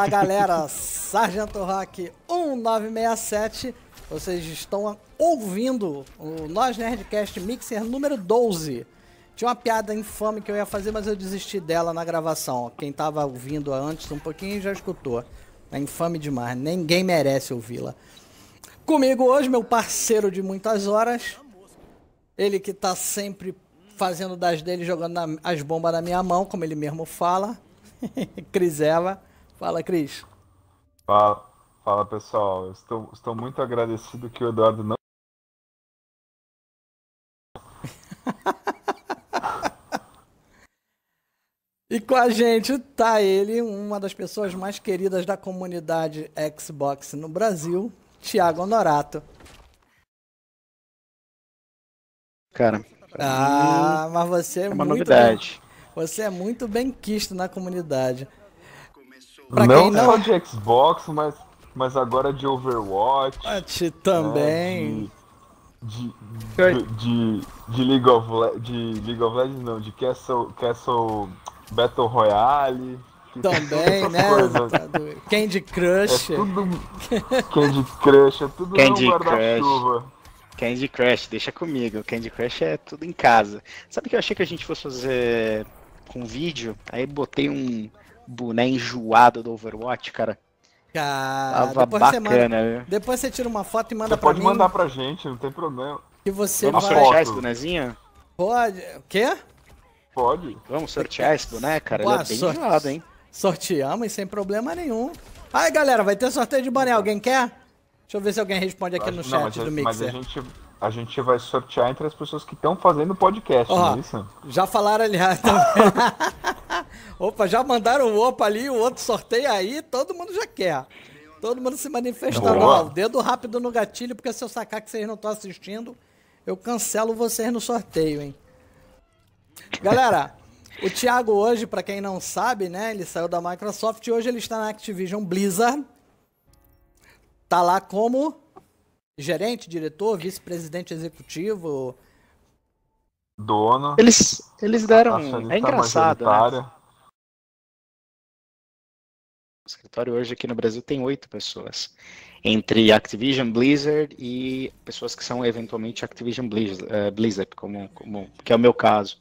Fala galera, Sargento Rock 1967, vocês estão ouvindo o Nós Nerdcast Mixer número 12. Tinha uma piada infame que eu ia fazer, mas eu desisti dela na gravação. Quem tava ouvindo antes um pouquinho já escutou. É infame demais, ninguém merece ouvi-la. Comigo hoje, meu parceiro de muitas horas, ele que tá sempre fazendo das dele, jogando as bombas na minha mão, como ele mesmo fala, Cris Eva. Fala, Cris. Fala pessoal, estou muito agradecido que o Eduardo não... E com a gente tá ele, uma das pessoas mais queridas da comunidade Xbox no Brasil, Thiago Honorato. Cara, mas você é uma muito novidade. Você é muito bem quisto na comunidade. Não só de Xbox, mas agora de Overwatch. Também. Né, de League of Legends não, de Castle Battle Royale. Também, né? Candy Crush. É tudo Candy Crush, é tudo Candy não guarda-chuva. Candy Crush, deixa comigo. Candy Crush é tudo em casa. Sabe que eu achei que a gente fosse fazer com vídeo? Aí botei um boné enjoado do Overwatch, cara. Tava bacana. Depois você tira uma foto e manda pra mim. Você pode mandar pra gente, não tem problema. Que você Vamos sortear esse bonezinho? Pode. O quê? Pode. Vamos sortear esse boné, cara? Ele é bem enjoado, hein? Sorteamos sem problema nenhum. Aí, galera, vai ter sorteio de boné. Alguém quer? Deixa eu ver se alguém responde aqui no chat do Mixer. Mas a gente vai sortear entre as pessoas que estão fazendo o podcast, não é isso? Já falaram ali. Opa, já mandaram o opa ali, o outro sorteio aí, todo mundo já quer. Todo mundo se manifestando. Ó, dedo rápido no gatilho, porque se eu sacar que vocês não estão assistindo, eu cancelo vocês no sorteio, hein? Galera, o Thiago hoje, pra quem não sabe, né, ele saiu da Microsoft e hoje ele está na Activision Blizzard. Tá lá como gerente, diretor, vice-presidente executivo. Dono. Eles deram... É engraçado, né? O escritório hoje aqui no Brasil tem 8 pessoas. Entre Activision, Blizzard e pessoas que são eventualmente Activision Blizzard, que é o meu caso.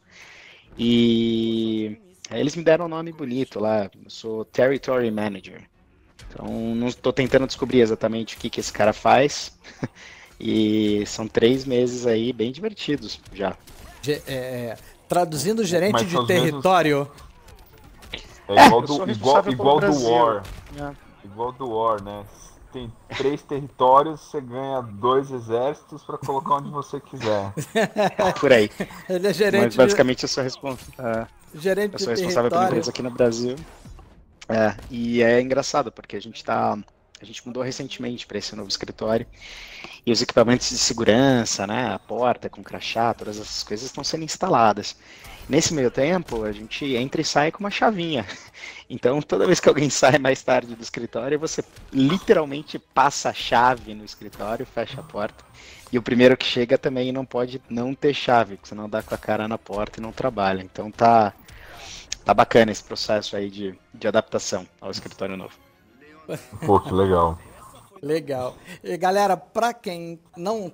E eles me deram um nome bonito lá. Eu sou Territory Manager. Então, não estou tentando descobrir exatamente o que esse cara faz. E são 3 meses aí bem divertidos já. Traduzindo, gerente de território. É igual do War. Igual do War, né? Tem 3 territórios, você ganha 2 exércitos para colocar onde você quiser. Por aí. Ele é gerente. Mas basicamente eu sou gerente eu sou responsável pela empresa aqui no Brasil. E é engraçado, porque a gente mudou recentemente para esse novo escritório e os equipamentos de segurança, né, a porta com crachá, todas essas coisas estão sendo instaladas. Nesse meio tempo, a gente entra e sai com uma chavinha. Então, toda vez que alguém sai mais tarde do escritório, você literalmente passa a chave no escritório, fecha a porta. E o primeiro que chega também não pode não ter chave, porque senão dá com a cara na porta e não trabalha. Então, tá bacana esse processo aí de adaptação ao escritório novo. Pô, que legal. Legal. E galera, pra quem não...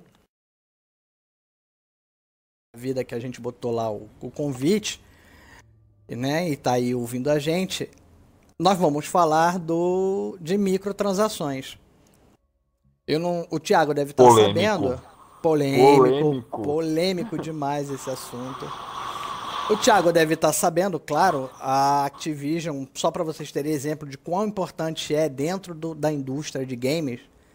A vida que a gente botou lá o convite, né, e tá aí ouvindo a gente, nós vamos falar de microtransações. O Thiago deve estar sabendo. Polêmico demais esse assunto. O Thiago deve estar sabendo, claro, a Activision, só para vocês terem exemplo de quão importante é dentro da indústria de games,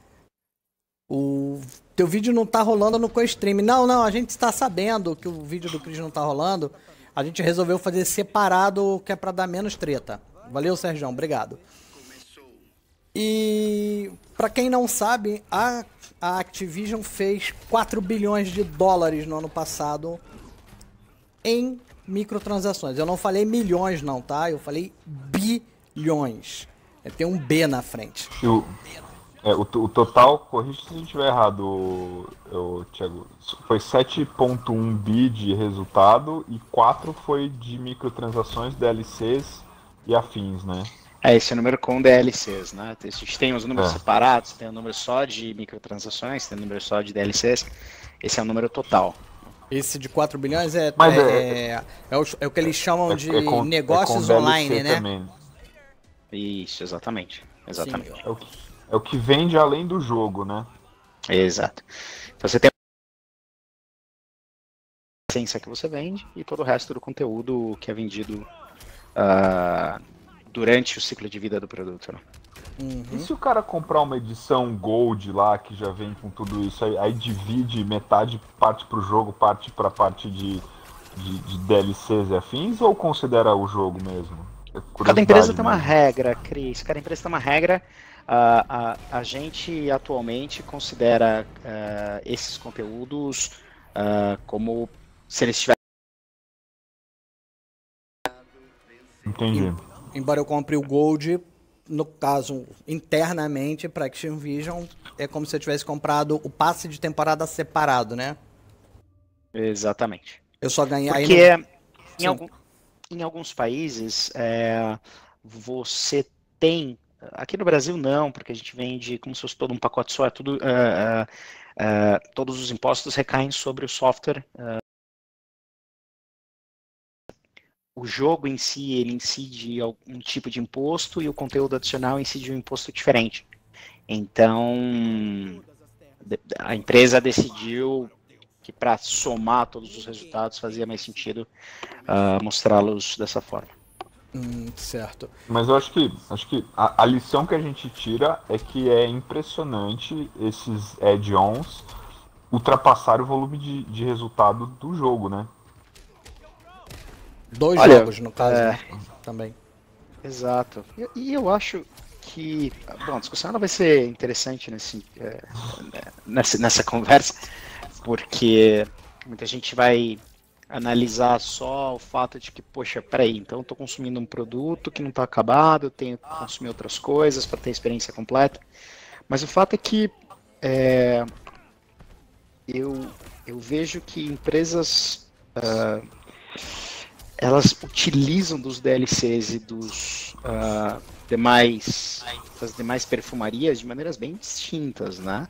o teu vídeo não tá rolando no CoStream. Não, a gente está sabendo que o vídeo do Cris não tá rolando. A gente resolveu fazer separado, que é para dar menos treta. Valeu, Sérgio, obrigado. E para quem não sabe, a Activision fez 4 bilhões de dólares no ano passado em microtransações. Eu não falei milhões não, tá? Eu falei bilhões. Tem um B na frente. O total, corrija se a gente estiver errado, Thiago, foi 7.1 bi de resultado e 4 foi de microtransações, DLCs e afins, né? Esse é o número com DLCs, né? A gente tem os números separados, tem o número só de microtransações, tem o número só de DLCs. Esse é o número total. Esse de 4 bilhões é o que eles chamam de negócios online, né? Também. Isso, exatamente. É o que vende além do jogo, né? Exato. Então você tem a licença que você vende e todo o resto do conteúdo que é vendido durante o ciclo de vida do produto. Né? E se o cara comprar uma edição Gold lá, que já vem com tudo isso, aí divide metade, parte pro jogo, parte pra parte de DLCs e afins, ou considera o jogo mesmo? Cada empresa tem uma regra, Cris. Cada empresa tem uma regra. A gente atualmente considera esses conteúdos como se eles tivessem. Entendi. Embora eu compre o Gold, no caso, internamente, para Activision, é como se eu tivesse comprado o passe de temporada separado, né? Exatamente. Eu só ganhei... Porque em alguns países, você tem... Aqui no Brasil não, porque a gente vende como se fosse todo um pacote só, todos os impostos recaem sobre o software. O jogo em si, ele incide algum tipo de imposto e o conteúdo adicional incide um imposto diferente. Então, a empresa decidiu que para somar todos os resultados fazia mais sentido mostrá-los dessa forma. Certo. Mas eu acho que a lição que a gente tira é que é impressionante esses add-ons ultrapassar o volume de resultado do jogo, né? Dois jogos, no caso, também. Exato. E eu acho que... Bom, a discussão ela vai ser interessante nessa conversa, porque muita gente vai analisar só o fato de que, poxa, peraí, então eu estou consumindo um produto que não está acabado, eu tenho que consumir outras coisas para ter a experiência completa. Mas o fato é que eu vejo que empresas... elas utilizam dos DLCs e das demais perfumarias de maneiras bem distintas, né?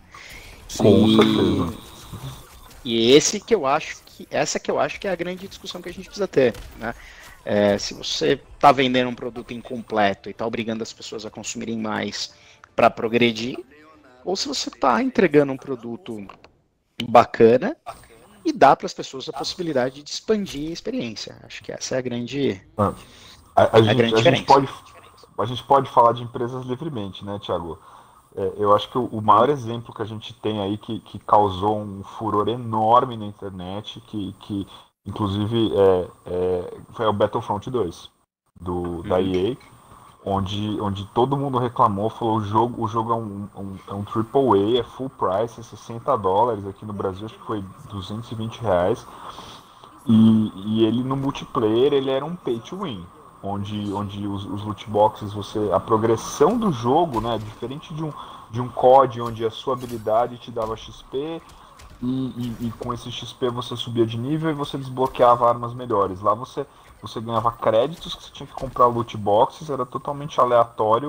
E essa que eu acho que é a grande discussão que a gente precisa ter, né? Se você está vendendo um produto incompleto e está obrigando as pessoas a consumirem mais para progredir, ou se você está entregando um produto bacana e dá para as pessoas a possibilidade de expandir a experiência. Acho que essa é a grande diferença. A gente pode falar de empresas livremente, né, Thiago? Eu acho que o maior exemplo que a gente tem aí que causou um furor enorme na internet, que inclusive foi o Battlefront 2 da EA, onde todo mundo reclamou, falou o jogo é um AAA, é full price, é $60, aqui no Brasil acho que foi R$220, e ele no multiplayer ele era um pay to win, onde os loot boxes, a progressão do jogo, né, diferente de um COD onde a sua habilidade te dava XP, e com esse XP você subia de nível e você desbloqueava armas melhores. Lá você ganhava créditos que você tinha que comprar loot boxes, era totalmente aleatório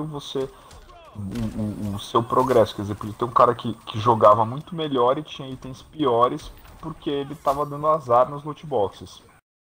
o seu progresso. Quer dizer, podia ter um cara que jogava muito melhor e tinha itens piores porque ele estava dando azar nos loot boxes.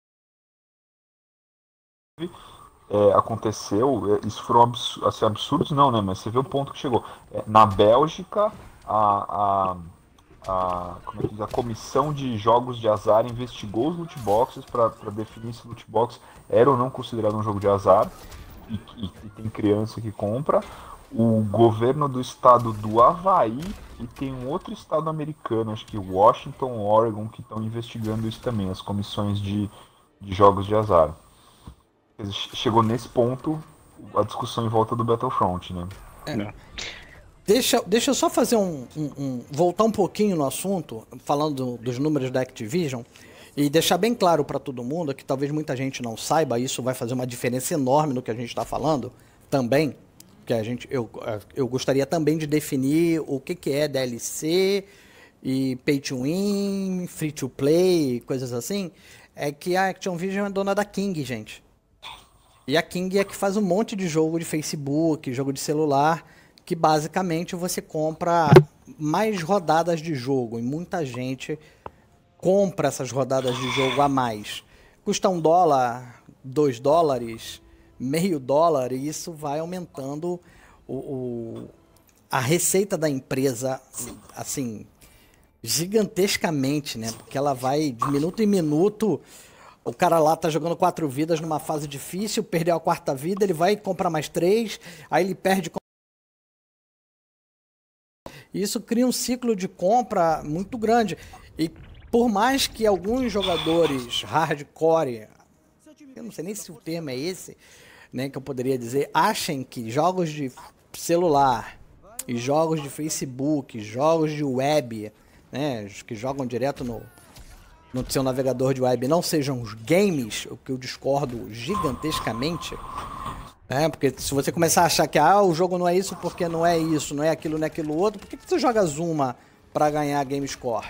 Aconteceu, isso foram absurdos não, né? Mas você vê o ponto que chegou. Na Bélgica, a comissão de jogos de azar investigou os loot boxes para definir se o loot box era ou não considerado um jogo de azar, e tem criança que compra. O governo do estado do Havaí e tem um outro estado americano, acho que Washington, Oregon, que estão investigando isso também, as comissões de jogos de azar. Chegou nesse ponto a discussão em volta do Battlefront, né? Deixa eu só fazer voltar um pouquinho no assunto, falando dos números da Activision, e deixar bem claro para todo mundo, que talvez muita gente não saiba, isso vai fazer uma diferença enorme no que a gente está falando também, que eu gostaria também de definir o que é DLC e pay to win, free to play, coisas assim, é que a Activision é dona da King, gente. E a King é que faz um monte de jogo de Facebook, jogo de celular, que basicamente você compra mais rodadas de jogo. E muita gente compra essas rodadas de jogo a mais. Custa $1, $2, $0,5, e isso vai aumentando a receita da empresa, assim, gigantescamente, né? Porque ela vai de minuto em minuto. O cara lá tá jogando 4 vidas numa fase difícil, perdeu a 4ª vida, ele vai comprar mais 3, aí ele perde. Isso cria um ciclo de compra muito grande. E por mais que alguns jogadores hardcore, eu não sei nem se o termo é esse, né, que eu poderia dizer, achem que jogos de celular e jogos de Facebook, jogos de web, né, que jogam direto no seu navegador de web, não sejam os games, o que eu discordo gigantescamente, né? Porque se você começar a achar que o jogo não é isso porque não é isso, não é aquilo outro, por que você joga Zuma para ganhar game score?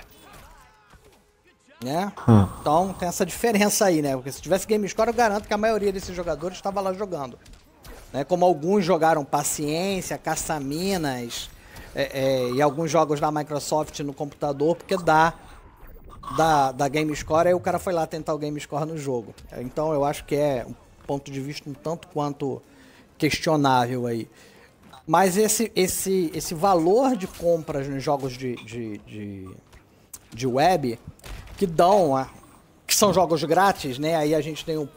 Né? Então tem essa diferença aí, né? Porque se tivesse game score, eu garanto que a maioria desses jogadores estava lá jogando, né? Como alguns jogaram Paciência, Caça-Minas e alguns jogos da Microsoft no computador, porque da game score, aí o cara foi lá tentar o game score no jogo. Então eu acho que é um ponto de vista um tanto quanto questionável aí. Mas esse valor de compras nos jogos de web que que são jogos grátis, né? Aí a gente tem o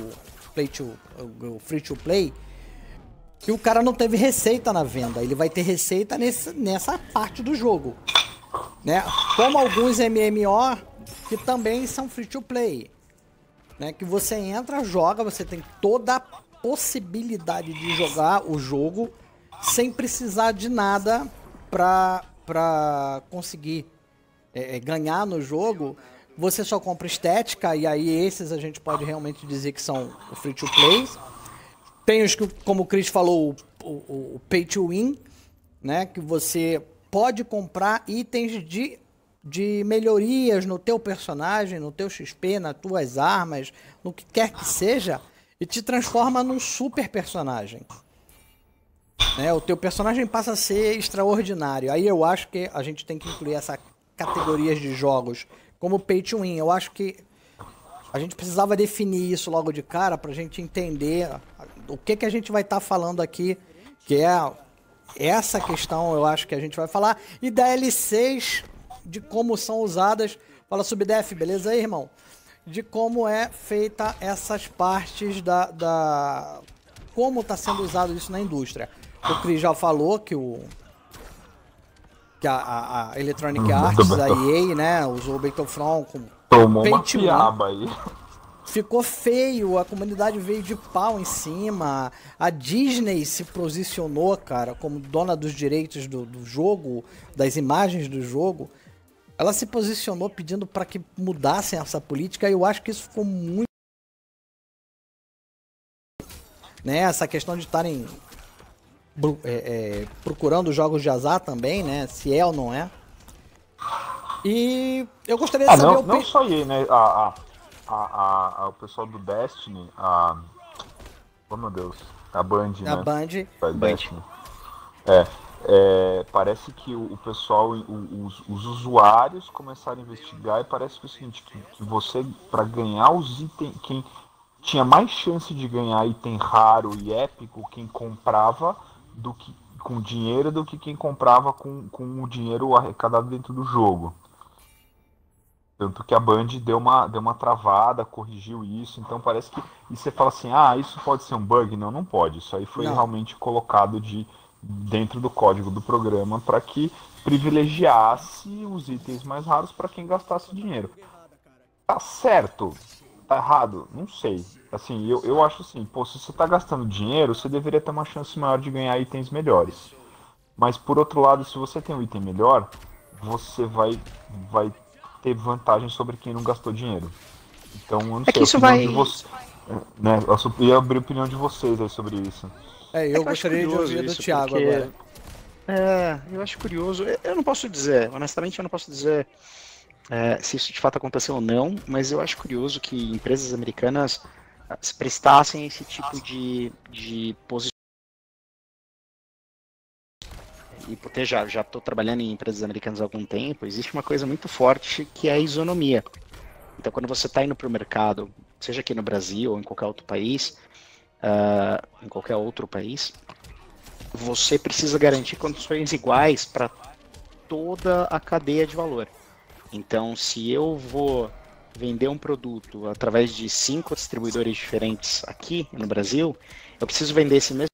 free to play, que o cara não teve receita na venda, ele vai ter receita nessa parte do jogo, né? Como alguns MMO que também são free to play, né? Que você entra, joga, você tem toda a possibilidade de jogar o jogo sem precisar de nada para conseguir ganhar no jogo. Você só compra estética, e aí esses a gente pode realmente dizer que são free to play. Tem os que, como o Chris falou, o pay to win, né? Que você pode comprar itens de melhorias no teu personagem, no teu XP, nas tuas armas, no que quer que seja, e te transforma num super personagem. Né? O teu personagem passa a ser extraordinário. Aí eu acho que a gente tem que incluir essas categorias de jogos como pay to win. Eu acho que a gente precisava definir isso logo de cara pra gente entender o que a gente vai estar falando aqui, que é essa questão. Eu acho que a gente vai falar, e DLCs, de como são usadas. Fala, Subdef, beleza aí, irmão? De como é feita essas partes como está sendo usado isso na indústria. O Chris já falou que a Electronic Arts, a EA, né, usou o Battlefront com tomou uma piaba aí. Ficou feio, a comunidade veio de pau em cima. A Disney se posicionou, cara, como dona dos direitos do jogo, das imagens do jogo. Ela se posicionou pedindo para que mudassem essa política, e eu acho que isso ficou muito, né, essa questão de estarem procurando jogos de azar também, né, se é ou não é. E eu gostaria de saber... Não só aí, né, o pessoal do Destiny, oh meu Deus, a Band, né? A Band. Destiny. Parece que o pessoal, os usuários começaram a investigar, e parece que é o seguinte, que você, para ganhar os itens, quem tinha mais chance de ganhar item raro e épico, quem comprava com dinheiro, do que quem comprava com o dinheiro arrecadado dentro do jogo. Tanto que a Band deu uma travada, corrigiu isso. Então parece que... E você fala assim, isso pode ser um bug? Não, não pode. Isso aí foi realmente colocado dentro do código do programa para que privilegiasse os itens mais raros para quem gastasse dinheiro. Tá certo? Tá errado? Não sei. Assim, eu acho assim, se você tá gastando dinheiro, você deveria ter uma chance maior de ganhar itens melhores. Mas por outro lado, se você tem um item melhor, você vai ter vantagem sobre quem não gastou dinheiro. Então, eu não sei, isso vai... né, eu ia abrir a opinião de vocês aí sobre isso. Eu gostaria de ouvir do Thiago agora. Eu acho curioso. Eu não posso dizer, honestamente, eu não posso dizer se isso de fato aconteceu ou não, mas eu acho curioso que empresas americanas prestassem esse tipo de posicionamento. E porque já estou trabalhando em empresas americanas há algum tempo, existe uma coisa muito forte que é a isonomia. Então, quando você está indo para o mercado, seja aqui no Brasil ou em qualquer outro país, você precisa garantir condições iguais para toda a cadeia de valor. Então, se eu vou vender um produto através de 5 distribuidores diferentes aqui no Brasil, eu preciso vender esse mesmo.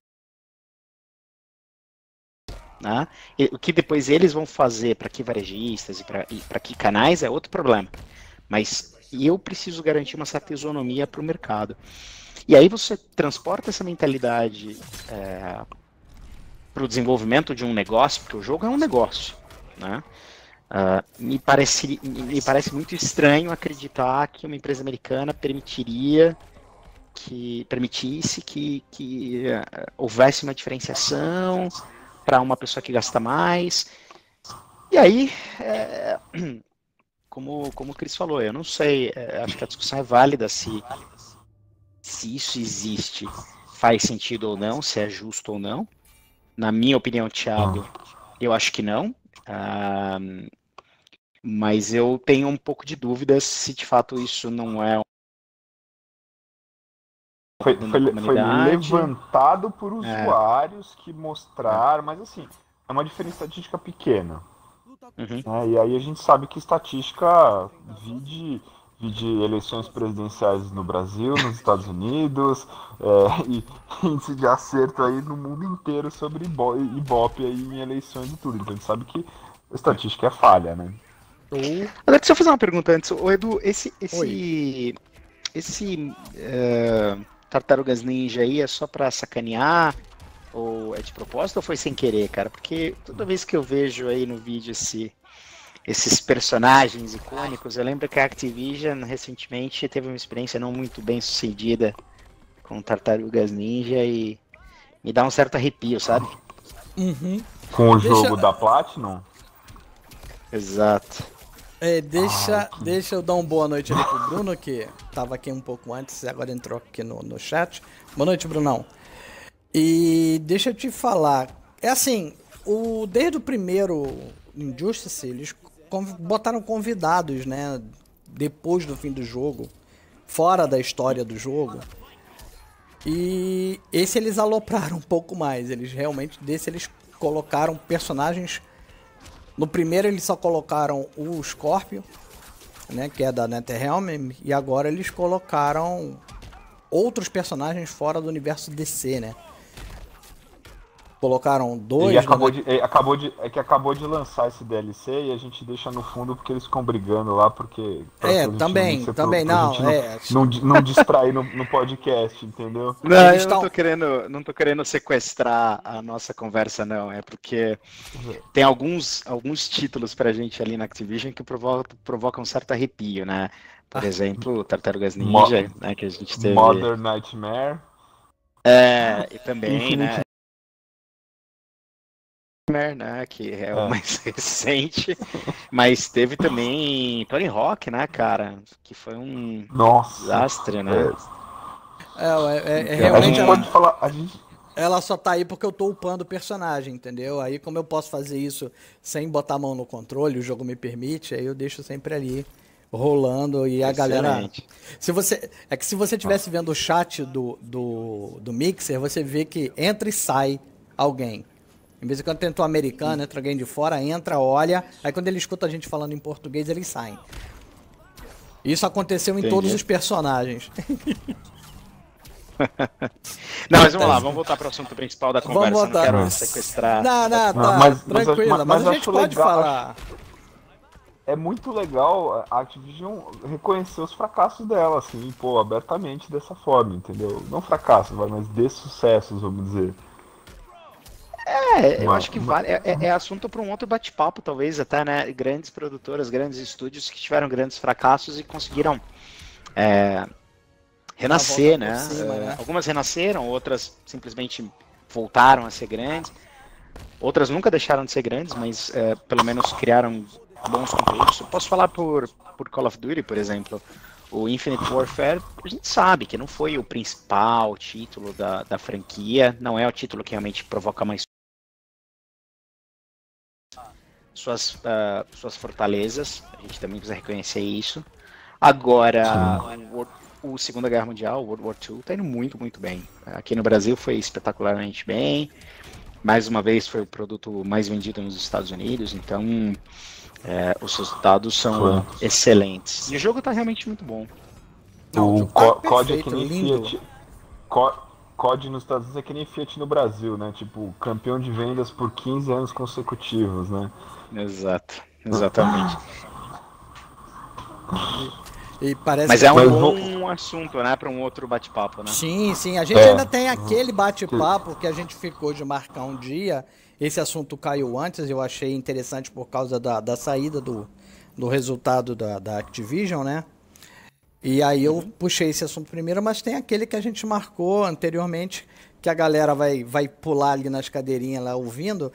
Né? O que depois eles vão fazer para que varejistas e para que canais é outro problema. Mas eu preciso garantir uma certa isonomia para o mercado. E aí você transporta essa mentalidade para o desenvolvimento de um negócio, porque o jogo é um negócio. Né? Me parece muito estranho acreditar que uma empresa americana permitisse que houvesse uma diferenciação para uma pessoa que gasta mais. E aí, como o Cris falou, eu não sei, acho que a discussão é válida se isso existe, faz sentido ou não, se é justo ou não. Na minha opinião, Thiago, eu acho que não. Mas eu tenho um pouco de dúvidas se de fato isso não é Foi levantado por usuários que mostraram, mas assim, é uma diferença estatística pequena. Uhum. E aí a gente sabe que estatística vide eleições presidenciais no Brasil, nos Estados Unidos, e índice de acerto aí no mundo inteiro sobre Ibope aí em eleições e tudo. Então a gente sabe que a estatística é falha, né? Agora, deixa eu fazer uma pergunta antes. Ô, Edu, esse Tartarugas Ninja aí é só pra sacanear? Ou é de propósito ou foi sem querer, cara? Porque toda vez que eu vejo aí no vídeo esses personagens icônicos, eu lembro que a Activision recentemente teve uma experiência não muito bem sucedida com Tartarugas Ninja e me dá um certo arrepio, sabe? Uhum. Com o jogo da Platinum? Exato. Deixa eu dar uma boa noite ali pro Bruno, que tava aqui um pouco antes e agora entrou aqui no chat. Boa noite, Brunão. E deixa eu te falar, desde o primeiro Injustice, eles botaram convidados, né, depois do fim do jogo, fora da história do jogo, e esse eles alopraram um pouco mais, eles colocaram personagens. No primeiro eles só colocaram o Scorpio, né, que é da NetherRealm, e agora eles colocaram outros personagens fora do universo DC, né? Colocaram dois. E acabou de lançar esse DLC e a gente deixa no fundo porque eles ficam brigando lá, porque também não distrair no podcast, entendeu? Não, eu não tô querendo sequestrar a nossa conversa, não. É porque tem alguns títulos pra gente ali na Activision que provocam um certo arrepio, né? Por exemplo, Tartarugas Ninja, né, que a gente teve. Modern Nightmare. E também, Infinite, né, que é o mais recente, mas teve também Tony Hawk, né, cara, que foi um desastre, né? Realmente a gente ela só tá aí porque eu tô upando o personagem, entendeu? Aí como eu posso fazer isso sem botar a mão no controle, o jogo me permite, aí eu deixo sempre ali rolando e a galera... Se você estivesse vendo o chat do Mixer, você vê que entra e sai alguém. Em vez de quando tentou americano, entra alguém de fora, entra, olha, aí quando ele escuta a gente falando em português, eles saem. Isso aconteceu em todos os personagens. Não, mas vamos lá, vamos voltar para o assunto principal da conversa, não quero sequestrar. Tranquilo, mas a gente pode falar. É muito legal a Activision reconhecer os fracassos dela, assim, abertamente dessa forma, entendeu? Não fracassos, mas de sucessos, vamos dizer. Eu acho que vale. É assunto para um outro bate-papo, talvez, até, né? Grandes produtoras, grandes estúdios que tiveram grandes fracassos e conseguiram renascer, né? Algumas renasceram, outras simplesmente voltaram a ser grandes. Outras nunca deixaram de ser grandes, mas pelo menos criaram bons conteúdos. Eu posso falar por Call of Duty, por exemplo. O Infinite Warfare, a gente sabe que não foi o principal título da franquia, não é o título que realmente provoca mais suas fortalezas, a gente também precisa reconhecer isso. Agora, o Segunda Guerra Mundial, o World War II, está indo muito, muito bem. Aqui no Brasil foi espetacularmente bem, mais uma vez foi o produto mais vendido nos Estados Unidos, então os resultados são excelentes. E o jogo está realmente muito bom. O COD é que nem Fiat. COD nos Estados Unidos é que nem Fiat no Brasil, né? Tipo, campeão de vendas por 15 anos consecutivos, né? Exato, exatamente. E parece Mas é um bom assunto, né? Para um outro bate-papo, né? Sim, sim. A gente ainda tem aquele bate-papo que a gente ficou de marcar um dia. Esse assunto caiu antes, eu achei interessante por causa da saída do resultado da Activision, né? E aí eu puxei esse assunto primeiro, mas tem aquele que a gente marcou anteriormente, que a galera vai pular ali nas cadeirinhas lá ouvindo.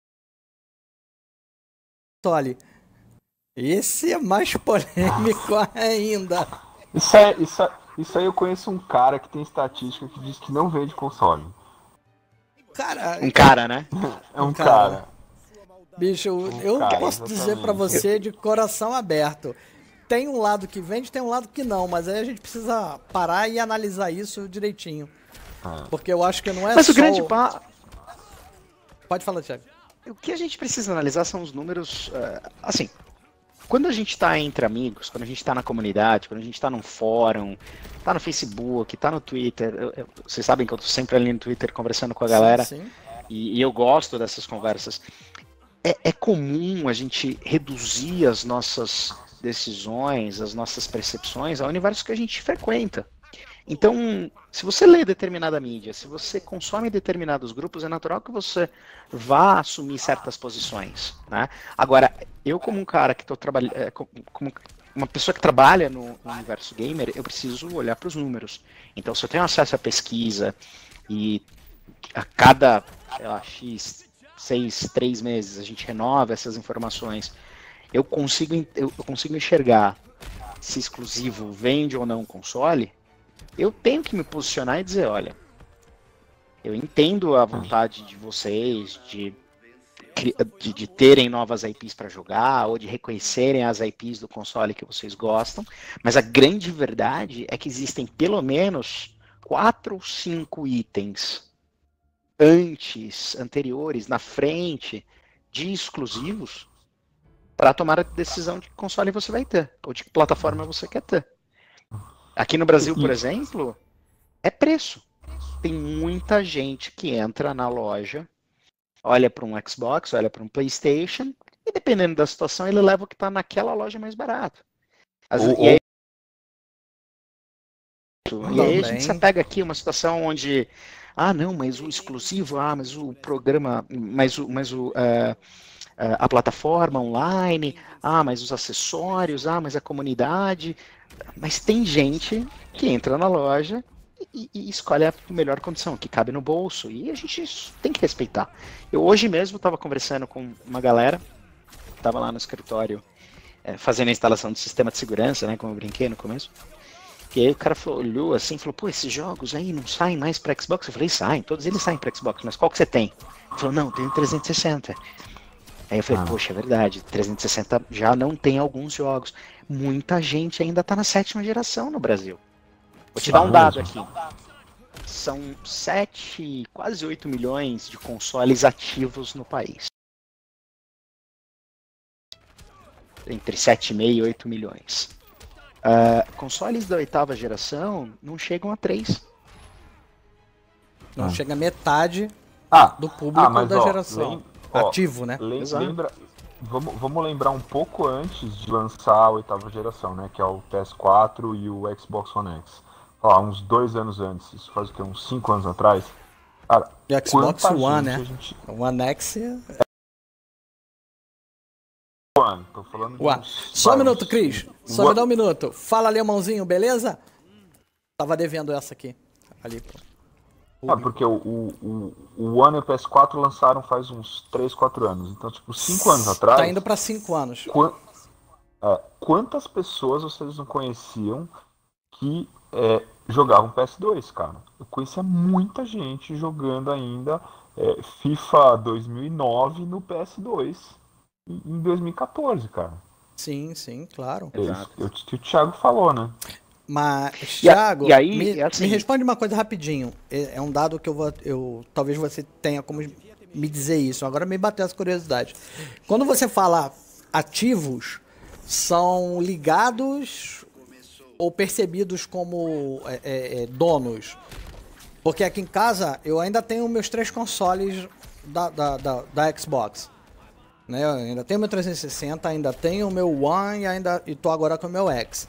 Olha, esse é mais polêmico ainda. Isso aí eu conheço um cara que tem estatística que diz que não vende console. Um cara, né? É um cara. Bicho, eu posso dizer pra você de coração aberto. Tem um lado que vende, tem um lado que não, mas aí a gente precisa parar e analisar isso direitinho. Porque eu acho que não é mas só... o grande Pode falar, Thiago. O que a gente precisa analisar são os números, assim, quando a gente está entre amigos, quando a gente está na comunidade, quando a gente está num fórum, está no Facebook, está no Twitter, vocês sabem que eu estou sempre ali no Twitter conversando com a galera, sim. E eu gosto dessas conversas. É comum a gente reduzir as nossas decisões, as nossas percepções ao universo que a gente frequenta. Então, se você lê determinada mídia, se você consome determinados grupos, é natural que você vá assumir certas posições, né? Agora, eu como um cara que estou trabalhando, como uma pessoa que trabalha no universo gamer, eu preciso olhar para os números. Então, se eu tenho acesso à pesquisa e a cada, sei lá, X, 3 meses a gente renova essas informações, eu consigo enxergar se exclusivo vende ou não console. Eu tenho que me posicionar e dizer, olha, eu entendo a vontade de vocês de terem novas IPs para jogar, ou de reconhecerem as IPs do console que vocês gostam, mas a grande verdade é que existem pelo menos 4 ou 5 itens anteriores, na frente, de exclusivos, para tomar a decisão de que console você vai ter, ou de que plataforma você quer ter. Aqui no Brasil, por exemplo, é preço. Tem muita gente que entra na loja, olha para um Xbox, olha para um PlayStation, e dependendo da situação, ele leva o que está naquela loja mais barato. E aí a gente se pega aqui uma situação onde, não, mas o exclusivo, mas o programa, a plataforma online, mas os acessórios, mas a comunidade. Mas tem gente que entra na loja e escolhe a melhor condição, que cabe no bolso, e a gente tem que respeitar. Eu hoje mesmo estava conversando com uma galera, estava lá no escritório fazendo a instalação do sistema de segurança, né, como eu brinquei no começo, e aí o cara olhou assim e falou, pô, esses jogos aí não saem mais para Xbox? Eu falei, saem, todos eles saem para Xbox, mas qual que você tem? Ele falou, não, eu tenho 360. Aí eu falei, poxa, é verdade, 360 já não tem alguns jogos. Muita gente ainda está na 7ª geração no Brasil. Vou te dar um dado aqui. São 7, quase 8 milhões de consoles ativos no país. Entre 7,5 e 8 milhões. Consoles da 8ª geração não chegam a 3. Não chega a metade do público da geração. Ativo, né? Vamos lembrar um pouco antes de lançar a 8ª geração, né? Que é o PS4 e o Xbox One X. Uns 2 anos antes, isso faz o quê? Uns 5 anos atrás. Cara, e Xbox One, né? O One X One, tô falando de Só um minuto, Cris. Só me dá um minuto. Fala, alemãozinho, beleza? Tava devendo essa aqui. Ali, pô. Porque o One e o PS4 lançaram faz uns 3, 4 anos. Então, tipo, 5 anos atrás... Tá indo pra 5 anos. Quantas pessoas vocês não conheciam que jogavam PS2, cara? Eu conhecia muita gente jogando ainda FIFA 2009 no PS2 em 2014, cara. Sim, sim, claro. O que o Thiago falou, né? Mas, Thiago, e aí, assim, me responde uma coisa rapidinho. É um dado que talvez você tenha como me dizer isso. Agora me bateu essa curiosidade. Quando você fala ativos, são ligados ou percebidos como donos? Porque aqui em casa eu ainda tenho meus 3 consoles da Xbox. Né? Eu ainda tenho meu 360, ainda tenho o meu One e tô agora com o meu X.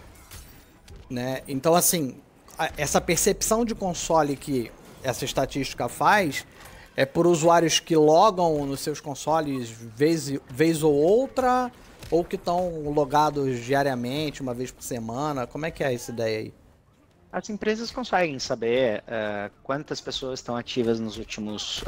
Né? Então, assim, essa percepção de console que essa estatística faz é por usuários que logam nos seus consoles vez ou outra, ou que estão logados diariamente, uma vez por semana. Como é que é essa ideia aí? As empresas conseguem saber quantas pessoas estão ativas nos últimos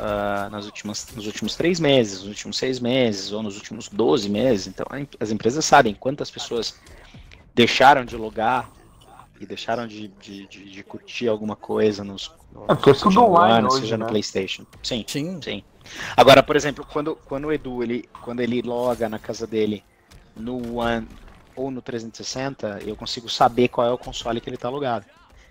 3 meses, nos últimos 6 meses, ou nos últimos 12 meses. Então, as empresas sabem quantas pessoas deixaram de logar e deixaram de curtir alguma coisa porque é tudo online hoje, seja né? no PlayStation. Sim. Agora, por exemplo, quando o Edu quando ele loga na casa dele no One ou no 360, eu consigo saber qual é o console que ele está logado.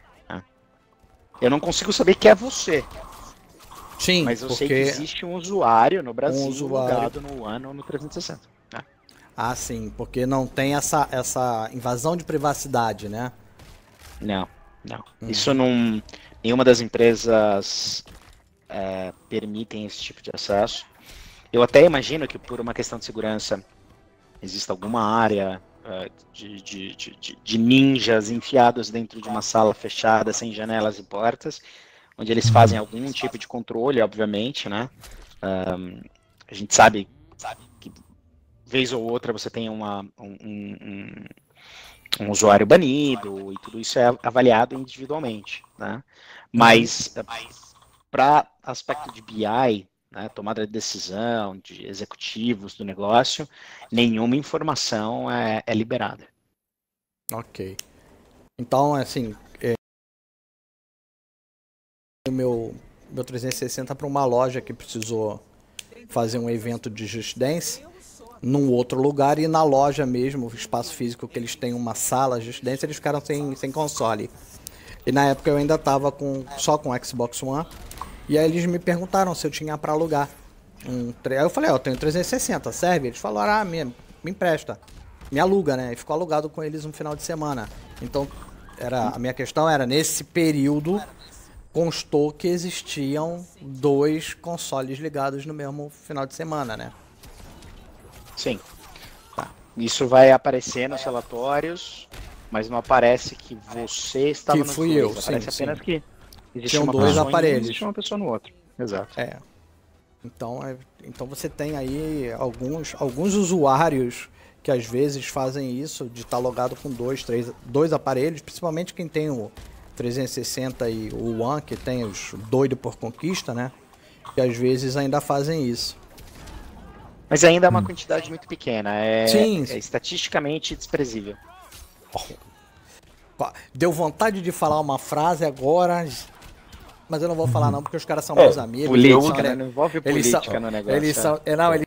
Eu não consigo saber que é você. Sim, mas eu sei que existe um usuário no Brasil logado no One ou no 360. Ah, sim, porque não tem essa invasão de privacidade, né? Não. Isso não. Nenhuma das empresas permitem esse tipo de acesso. Eu até imagino que por uma questão de segurança exista alguma área de ninjas enfiados dentro de uma sala fechada, sem janelas e portas, onde eles fazem algum tipo de controle, obviamente, né? A gente sabe que vez ou outra você tem um usuário banido e tudo isso é avaliado individualmente, né? Mas para aspecto de BI, né, tomada de decisão de executivos do negócio, nenhuma informação é liberada. Ok. Então, assim, o meu 360 para uma loja que precisou fazer um evento de Just Dance num outro lugar, e na loja mesmo, o espaço físico que eles têm uma sala Just Dance, eles ficaram sem console. E na época eu ainda tava só com Xbox One, e aí eles me perguntaram se eu tinha para alugar. Aí eu falei, eu tenho 360, serve? Eles falaram, me empresta, me aluga, né? E ficou alugado com eles um final de semana. Então, a minha questão era, nesse período, constou que existiam 2 consoles ligados no mesmo final de semana, né? Sim. Isso vai aparecer nos relatórios, mas não aparece que você estava nos fui dois. eu, aparece sim, apenas que existiam 2 aparelhos. Existe uma pessoa no outro. Exato. Então você tem aí alguns usuários que às vezes fazem isso, de estar logado com 2 aparelhos, principalmente quem tem o 360 e o One, que tem os doido por conquista, né? Que às vezes ainda fazem isso. Mas ainda é uma quantidade muito pequena, Sim. É estatisticamente desprezível. Deu vontade de falar uma frase agora, mas eu não vou falar não, porque os caras são meus amigos. Política, né? Não envolve política no negócio.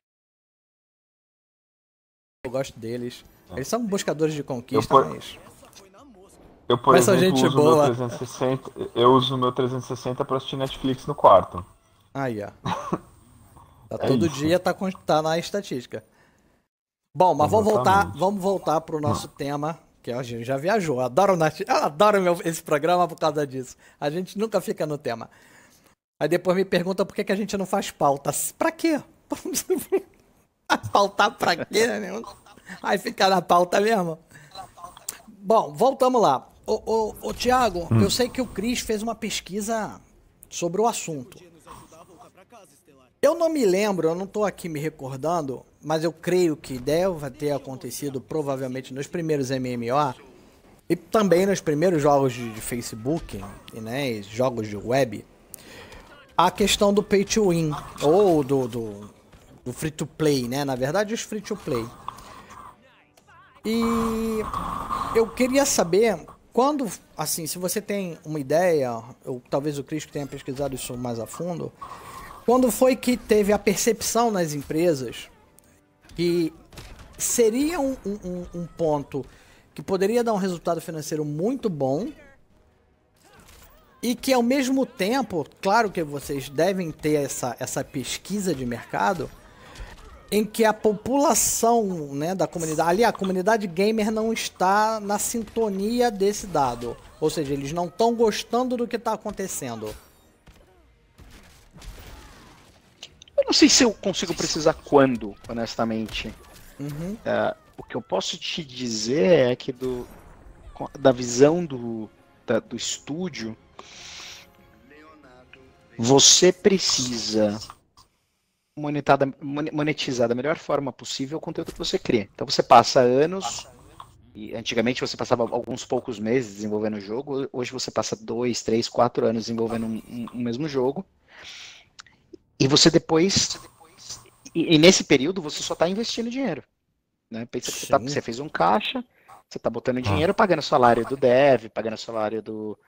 Eu gosto deles. Eles são buscadores de conquista, mas... por exemplo, uso o meu 360 para assistir Netflix no quarto. Aí, ó. Todo dia tá na estatística. Bom, mas vamos voltar pro nosso tema, que a gente já viajou. Eu adoro esse programa por causa disso. A gente nunca fica no tema. Aí depois me pergunta por que a gente não faz pauta. Pra quê? Pautar pra quê, né? Aí fica na pauta mesmo. Bom, voltamos lá. Ô Thiago, eu sei que o Cris fez uma pesquisa sobre o assunto. Eu não me lembro, eu não tô aqui me recordando, mas eu creio que deve ter acontecido provavelmente nos primeiros MMO e também nos primeiros jogos de Facebook, né, jogos de web, a questão do pay to win, ou do free to play, né, na verdade os free to play. E eu queria saber quando, assim, se você tem uma ideia, ou talvez o Cris tenha pesquisado isso mais a fundo, quando foi que teve a percepção nas empresas que seria um ponto que poderia dar um resultado financeiro muito bom e que ao mesmo tempo, claro que vocês devem ter essa pesquisa de mercado, em que a população, né, da comunidade, ali a comunidade gamer não está na sintonia desse dado, ou seja, eles não estão gostando do que está acontecendo. Eu não sei se eu consigo precisar quando, honestamente. Uhum. O que eu posso te dizer é que da visão do estúdio, você precisa monetizar da melhor forma possível o conteúdo que você cria. Então você passa anos, e antigamente você passava alguns poucos meses desenvolvendo o jogo, hoje você passa 2, 3, 4 anos desenvolvendo um mesmo jogo, e você depois, e nesse período você só está investindo dinheiro. Né? Pensa que você fez um caixa, você está botando dinheiro, pagando salário do dev, pagando salário do...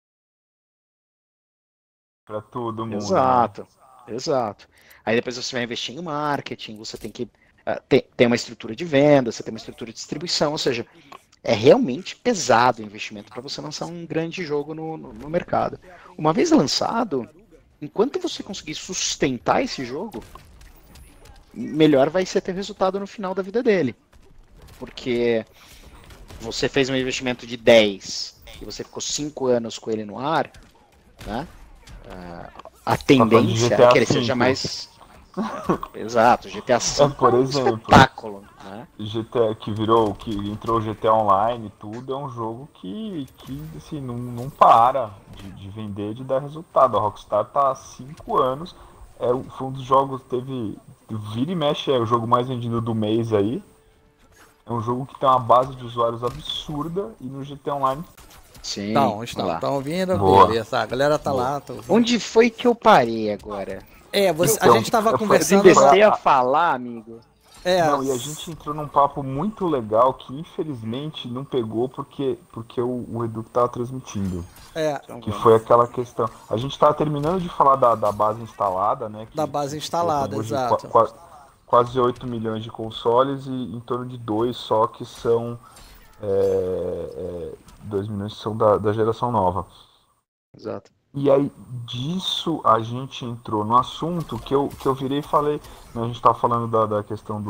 Para todo mundo. Exato, né? Exato. Aí depois você vai investir em marketing, você tem que ter uma estrutura de venda, você tem uma estrutura de distribuição, ou seja, é realmente pesado o investimento para você lançar um grande jogo no mercado. Uma vez lançado, enquanto você conseguir sustentar esse jogo, melhor vai ser ter resultado no final da vida dele. Porque você fez um investimento de 10 e você ficou 5 anos com ele no ar, né? A tendência é que ele seja mais... Exato, GTA V por exemplo, é um espetáculo, né? GTA que entrou o GTA Online e tudo, é um jogo que assim, não para de vender, de dar resultado. A Rockstar tá há 5 anos, foi um dos jogos, vira e mexe, é o jogo mais vendido do mês aí. É um jogo que tem uma base de usuários absurda, e no GTA Online... Sim, estão ouvindo, boa. Beleza, a galera tá boa. Lá. Onde foi que eu parei agora? A gente tava conversando... Eu comecei a falar, amigo. Não, e a gente entrou num papo muito legal que infelizmente não pegou porque o Edu tava transmitindo. Que foi aquela questão. A gente tava terminando de falar da base instalada, né? Da base instalada, exato. Quase 8 milhões de consoles e em torno de 2 só que são 2 milhões que são da geração nova. Exato. E aí, disso, a gente entrou no assunto que eu virei e falei, né, a gente estava falando da questão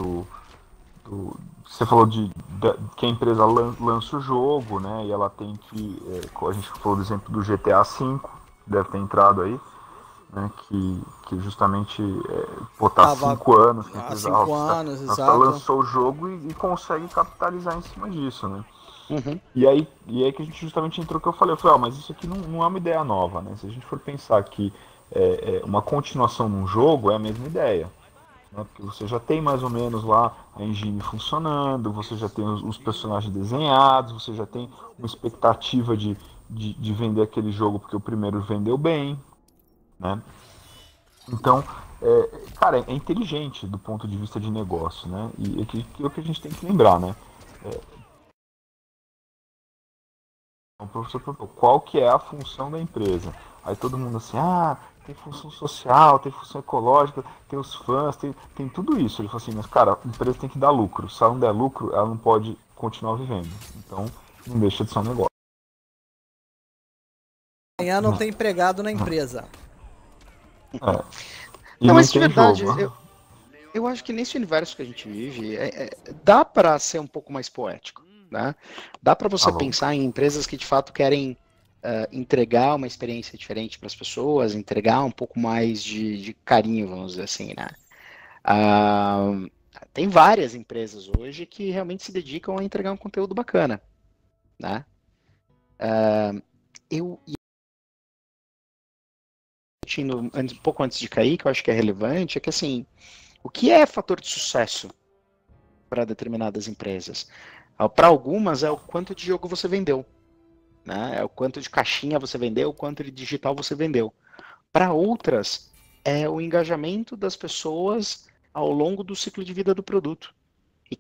você falou que a empresa lança o jogo, né, e ela tem que, a gente falou do exemplo do GTA V, deve ter entrado aí, né, que justamente botar 5 anos, que a empresa lançou o jogo e consegue capitalizar em cima disso, né. Uhum. E aí que a gente justamente entrou, que eu falei, mas isso aqui não é uma ideia nova, né? Se a gente for pensar que uma continuação num jogo é a mesma ideia, né? Porque você já tem mais ou menos lá a engine funcionando, você já tem os personagens desenhados, você já tem uma expectativa de vender aquele jogo porque o primeiro vendeu bem, né? Então, cara, é inteligente do ponto de vista de negócio, né? E é o que a gente tem que lembrar, né? O professor perguntou qual que é a função da empresa. Aí todo mundo assim, tem função social, tem função ecológica, tem os fãs, tem tudo isso. Ele falou assim, mas cara, a empresa tem que dar lucro. Se ela não der lucro, ela não pode continuar vivendo. Então, não deixa de ser um negócio. Amanhã não tem empregado na empresa. E não, mas de verdade, eu acho que nesse universo que a gente vive, dá para ser um pouco mais poético. Né? Dá para você pensar em empresas que de fato querem entregar uma experiência diferente para as pessoas, entregar um pouco mais de carinho, vamos dizer assim, né? Tem várias empresas hoje que realmente se dedicam a entregar um conteúdo bacana, né? Um pouco antes de cair, que eu acho que é relevante, é que assim, o que é fator de sucesso para determinadas empresas? Para algumas é o quanto de jogo você vendeu, né? É o quanto de caixinha você vendeu, o quanto de digital você vendeu. Para outras é o engajamento das pessoas ao longo do ciclo de vida do produto. E que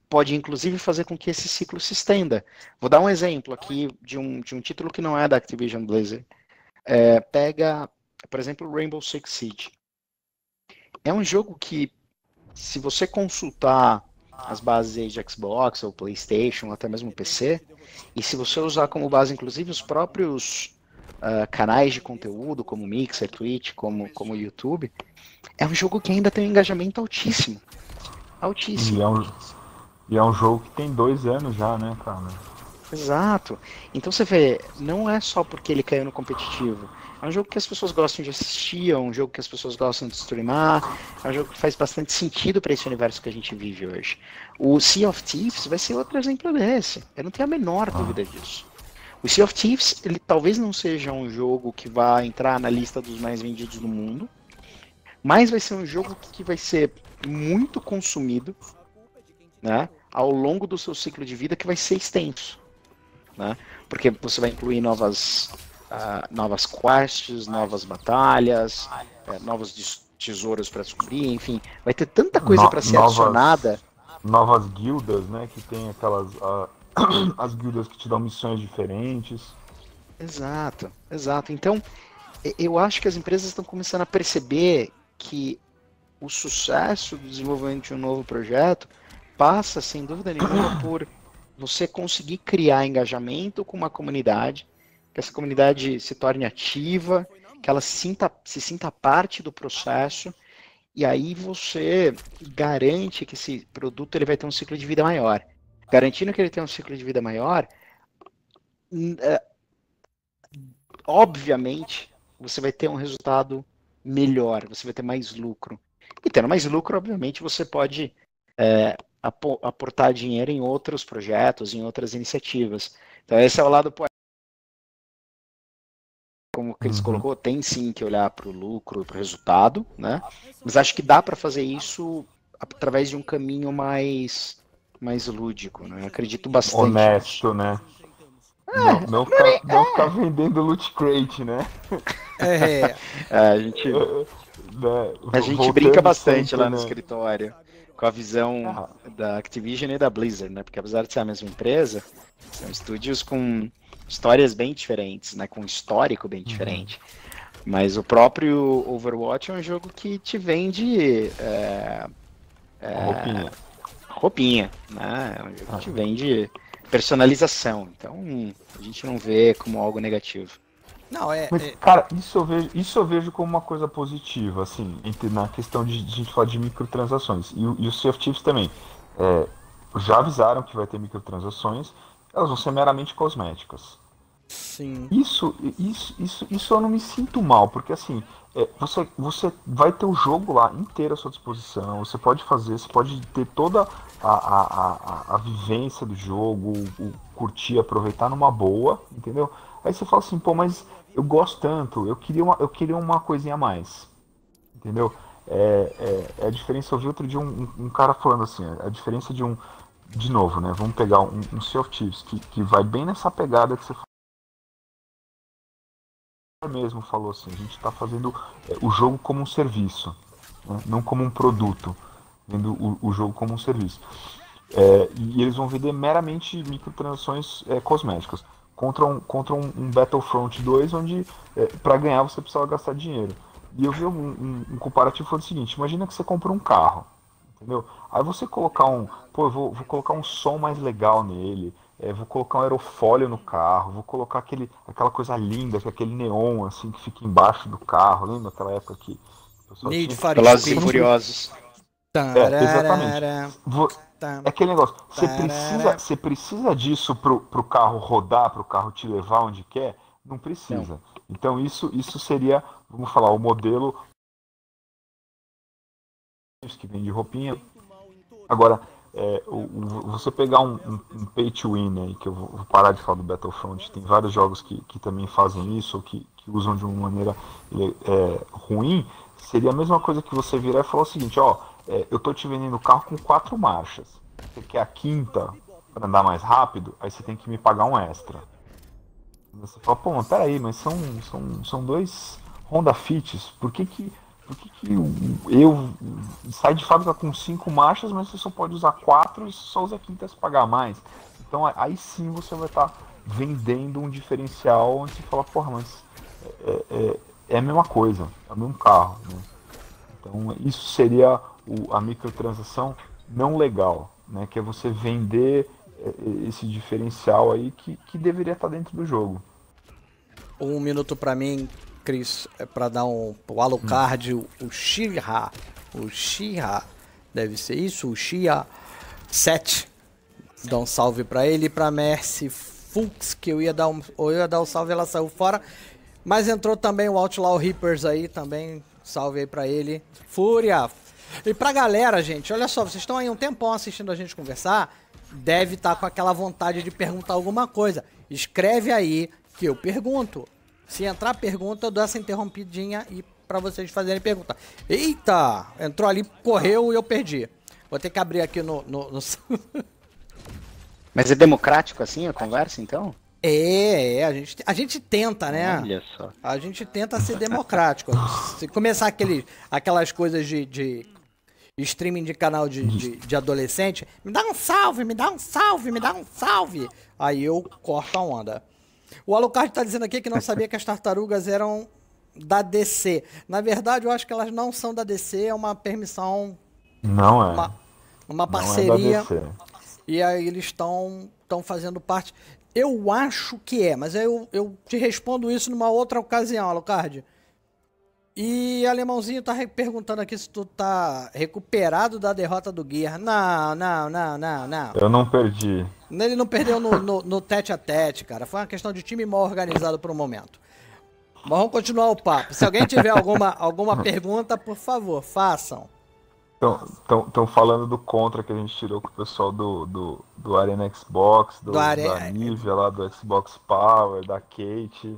pode inclusive fazer com que esse ciclo se estenda. Vou dar um exemplo aqui de um título que não é da Activision Blizzard. Pega, por exemplo, Rainbow Six Siege. É um jogo que, se você consultar as bases aí de Xbox ou PlayStation, ou até mesmo PC, e se você usar como base, inclusive, os próprios canais de conteúdo, como Mixer, Twitch, como YouTube, é um jogo que ainda tem um engajamento altíssimo. Altíssimo. E é um jogo que tem 2 anos já, né, cara? Exato. Então você vê, não é só porque ele caiu no competitivo. É um jogo que as pessoas gostam de assistir, é um jogo que as pessoas gostam de streamar, é um jogo que faz bastante sentido para esse universo que a gente vive hoje. O Sea of Thieves vai ser outro exemplo desse. Eu não tenho a menor dúvida disso. O Sea of Thieves, ele talvez não seja um jogo que vai entrar na lista dos mais vendidos do mundo, mas vai ser um jogo que vai ser muito consumido, né, ao longo do seu ciclo de vida, que vai ser extenso. Né? Porque você vai incluir novas quests, novas batalhas, novos tesouros para descobrir, enfim, vai ter tanta coisa para ser adicionada. Novas guildas, né? Que tem aquelas as guildas que te dão missões diferentes. Exato. Então, eu acho que as empresas estão começando a perceber que o sucesso do desenvolvimento de um novo projeto passa, sem dúvida nenhuma, por você conseguir criar engajamento com uma comunidade, que essa comunidade se torne ativa, que ela se sinta parte do processo, e aí você garante que esse produto ele vai ter um ciclo de vida maior. Garantindo que ele tem um ciclo de vida maior, obviamente, você vai ter um resultado melhor, você vai ter mais lucro. E tendo mais lucro, obviamente, você pode aportar dinheiro em outros projetos, em outras iniciativas. Então esse é o lado como o Cris colocou, tem sim que olhar para o lucro e para o resultado, né? Mas acho que dá para fazer isso através de um caminho mais lúdico, né? Eu acredito bastante. Honesto, né? Não ficar vendendo loot crate, né? A gente brinca bastante sempre, lá no escritório com a visão da Activision e da Blizzard, né? Porque apesar de ser a mesma empresa, são estúdios com histórias bem diferentes, né? Com um histórico bem diferente. Mas o próprio Overwatch é um jogo que te vende roupinha, né? É um jogo que te vende personalização. Então a gente não vê como algo negativo. Não, Mas, cara, isso eu vejo como uma coisa positiva, assim, na questão de gente falar de microtransações. E o Sea of Thieves também. Já avisaram que vai ter microtransações, elas vão ser meramente cosméticas. Sim. Isso eu não me sinto mal, porque assim, você vai ter o jogo lá inteiro à sua disposição, você pode ter toda a vivência do jogo, curtir, aproveitar numa boa, entendeu? Aí você fala assim, pô, mas eu gosto tanto, eu queria uma coisinha a mais, entendeu? A diferença, eu vi outro dia um cara falando assim, a diferença de novo, né, vamos pegar um Sea of Thieves, que vai bem nessa pegada que você mesmo falou assim, a gente está fazendo o jogo como um serviço, né, não como um produto, vendo o jogo como um serviço. E eles vão vender meramente microtransações cosméticas. Contra um Battlefront 2, onde para ganhar você precisava gastar dinheiro. E eu vi um comparativo falando o seguinte, imagina que você compra um carro, entendeu? Aí você colocar eu vou colocar um som mais legal nele, vou colocar um aerofólio no carro, vou colocar aquela coisa linda, que é aquele neon assim que fica embaixo do carro, lembra aquela época que o pessoal Velozes e Furiosos. Exatamente. É aquele negócio, você precisa disso pro carro rodar, pro carro te levar onde quer? Não precisa. Não. Então isso seria, vamos falar, o modelo que vem de roupinha. Agora, você pegar um pay to win aí, que eu vou parar de falar do Battlefront, tem vários jogos que também fazem isso, ou que usam de uma maneira ruim, seria a mesma coisa que você virar e falar o seguinte, eu tô te vendendo o carro com 4 marchas. Você quer a quinta para andar mais rápido? Aí você tem que me pagar um extra. Você fala, pô, mas peraí, mas são 2 Honda Fits. Por que Por que eu sai de fábrica com 5 marchas, mas você só pode usar 4 e só usa a quinta se pagar mais? Então aí sim você vai estar vendendo um diferencial onde você fala, porra, mas é a mesma coisa, é o mesmo carro, né? Então isso seria a microtransação não legal, né? Que é você vender esse diferencial aí que deveria estar dentro do jogo. 1 minuto pra mim, Cris, pra dar o Alucard, o Shira, deve ser isso, o Shia 7, dá um salve pra ele, e pra Mercy Fuchs, que eu ia dar um salve, ela saiu fora, mas entrou também o Outlaw Reapers aí, também, salve aí pra ele, Fúria. E pra galera, gente, olha só, vocês estão aí um tempão assistindo a gente conversar, deve estar com aquela vontade de perguntar alguma coisa, escreve aí que eu pergunto. Se entrar pergunta, eu dou essa interrompidinha e pra vocês fazerem pergunta. Eita! Entrou ali, correu e eu perdi. Vou ter que abrir aqui no... Mas é democrático assim a conversa, então? A gente tenta, né? Olha só. A gente tenta ser democrático. Se começar aquelas coisas de streaming de canal de adolescente, me dá um salve, me dá um salve, me dá um salve. Aí eu corto a onda. O Alucard tá dizendo aqui que não sabia que as tartarugas eram da DC. Na verdade, eu acho que elas não são da DC, é uma permissão... Não é. Uma parceria. Não é da DC. E aí eles estão fazendo parte... Eu acho que é, mas eu te respondo isso numa outra ocasião, Alucard. E Alemãozinho tá perguntando aqui se tu tá recuperado da derrota do Gear. Não. Eu não perdi. Ele não perdeu no tete a tete, cara. Foi uma questão de time mal organizado por um momento. Mas vamos continuar o papo. Se alguém tiver alguma pergunta, por favor, façam. Estão falando do contra que a gente tirou com o pessoal do Arena Xbox, da Nivea lá, do Xbox Power, da Kate.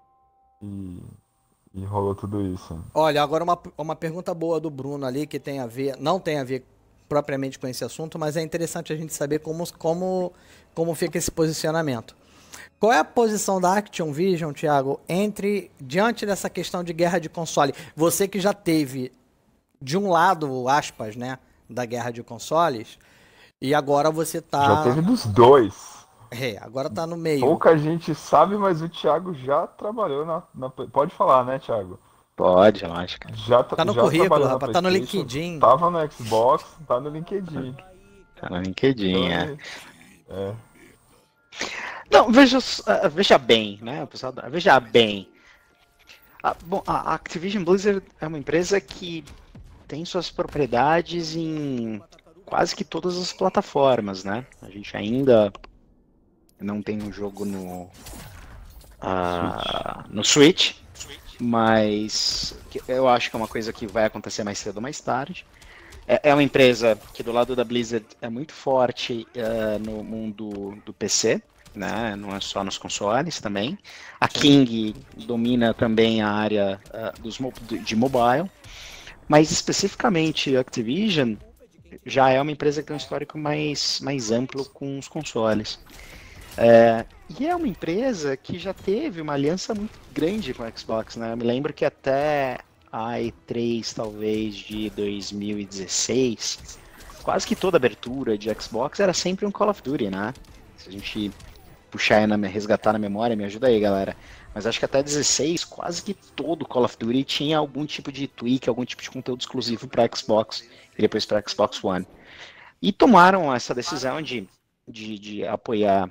E rolou tudo isso. Olha, agora uma pergunta boa do Bruno ali, que não tem a ver propriamente com esse assunto, mas é interessante a gente saber como fica esse posicionamento. Qual é a posição da Action Vision, Thiago, diante dessa questão de guerra de console? Você que já teve de um lado, aspas, né, da guerra de consoles, e agora você tá... Já teve dos dois. Agora tá no meio. Pouca gente sabe, mas o Thiago já trabalhou na... Pode falar, né, Thiago? Pode, lógico. Tá no currículo, rapaz, tá no LinkedIn. Tava no Xbox, tá no LinkedIn. Tá no LinkedIn, então, Não, veja bem, né, pessoal? Veja bem. A Activision Blizzard é uma empresa que tem suas propriedades em quase que todas as plataformas, né? A gente ainda não tem um jogo no Switch, mas eu acho que é uma coisa que vai acontecer mais cedo ou mais tarde. É uma empresa que do lado da Blizzard é muito forte no mundo do PC, né? Não é só nos consoles também. A King domina também a área de mobile, mas especificamente a Activision já é uma empresa que tem um histórico mais amplo com os consoles. E é uma empresa que já teve uma aliança muito grande com a Xbox, né? Eu me lembro que até a E3, talvez, de 2016, quase que toda abertura de Xbox era sempre um Call of Duty, né? Se a gente puxar e resgatar na memória, me ajuda aí, galera. Mas acho que até 16, quase que todo Call of Duty tinha algum tipo de tweak, algum tipo de conteúdo exclusivo para Xbox e depois para Xbox One. E tomaram essa decisão de apoiar.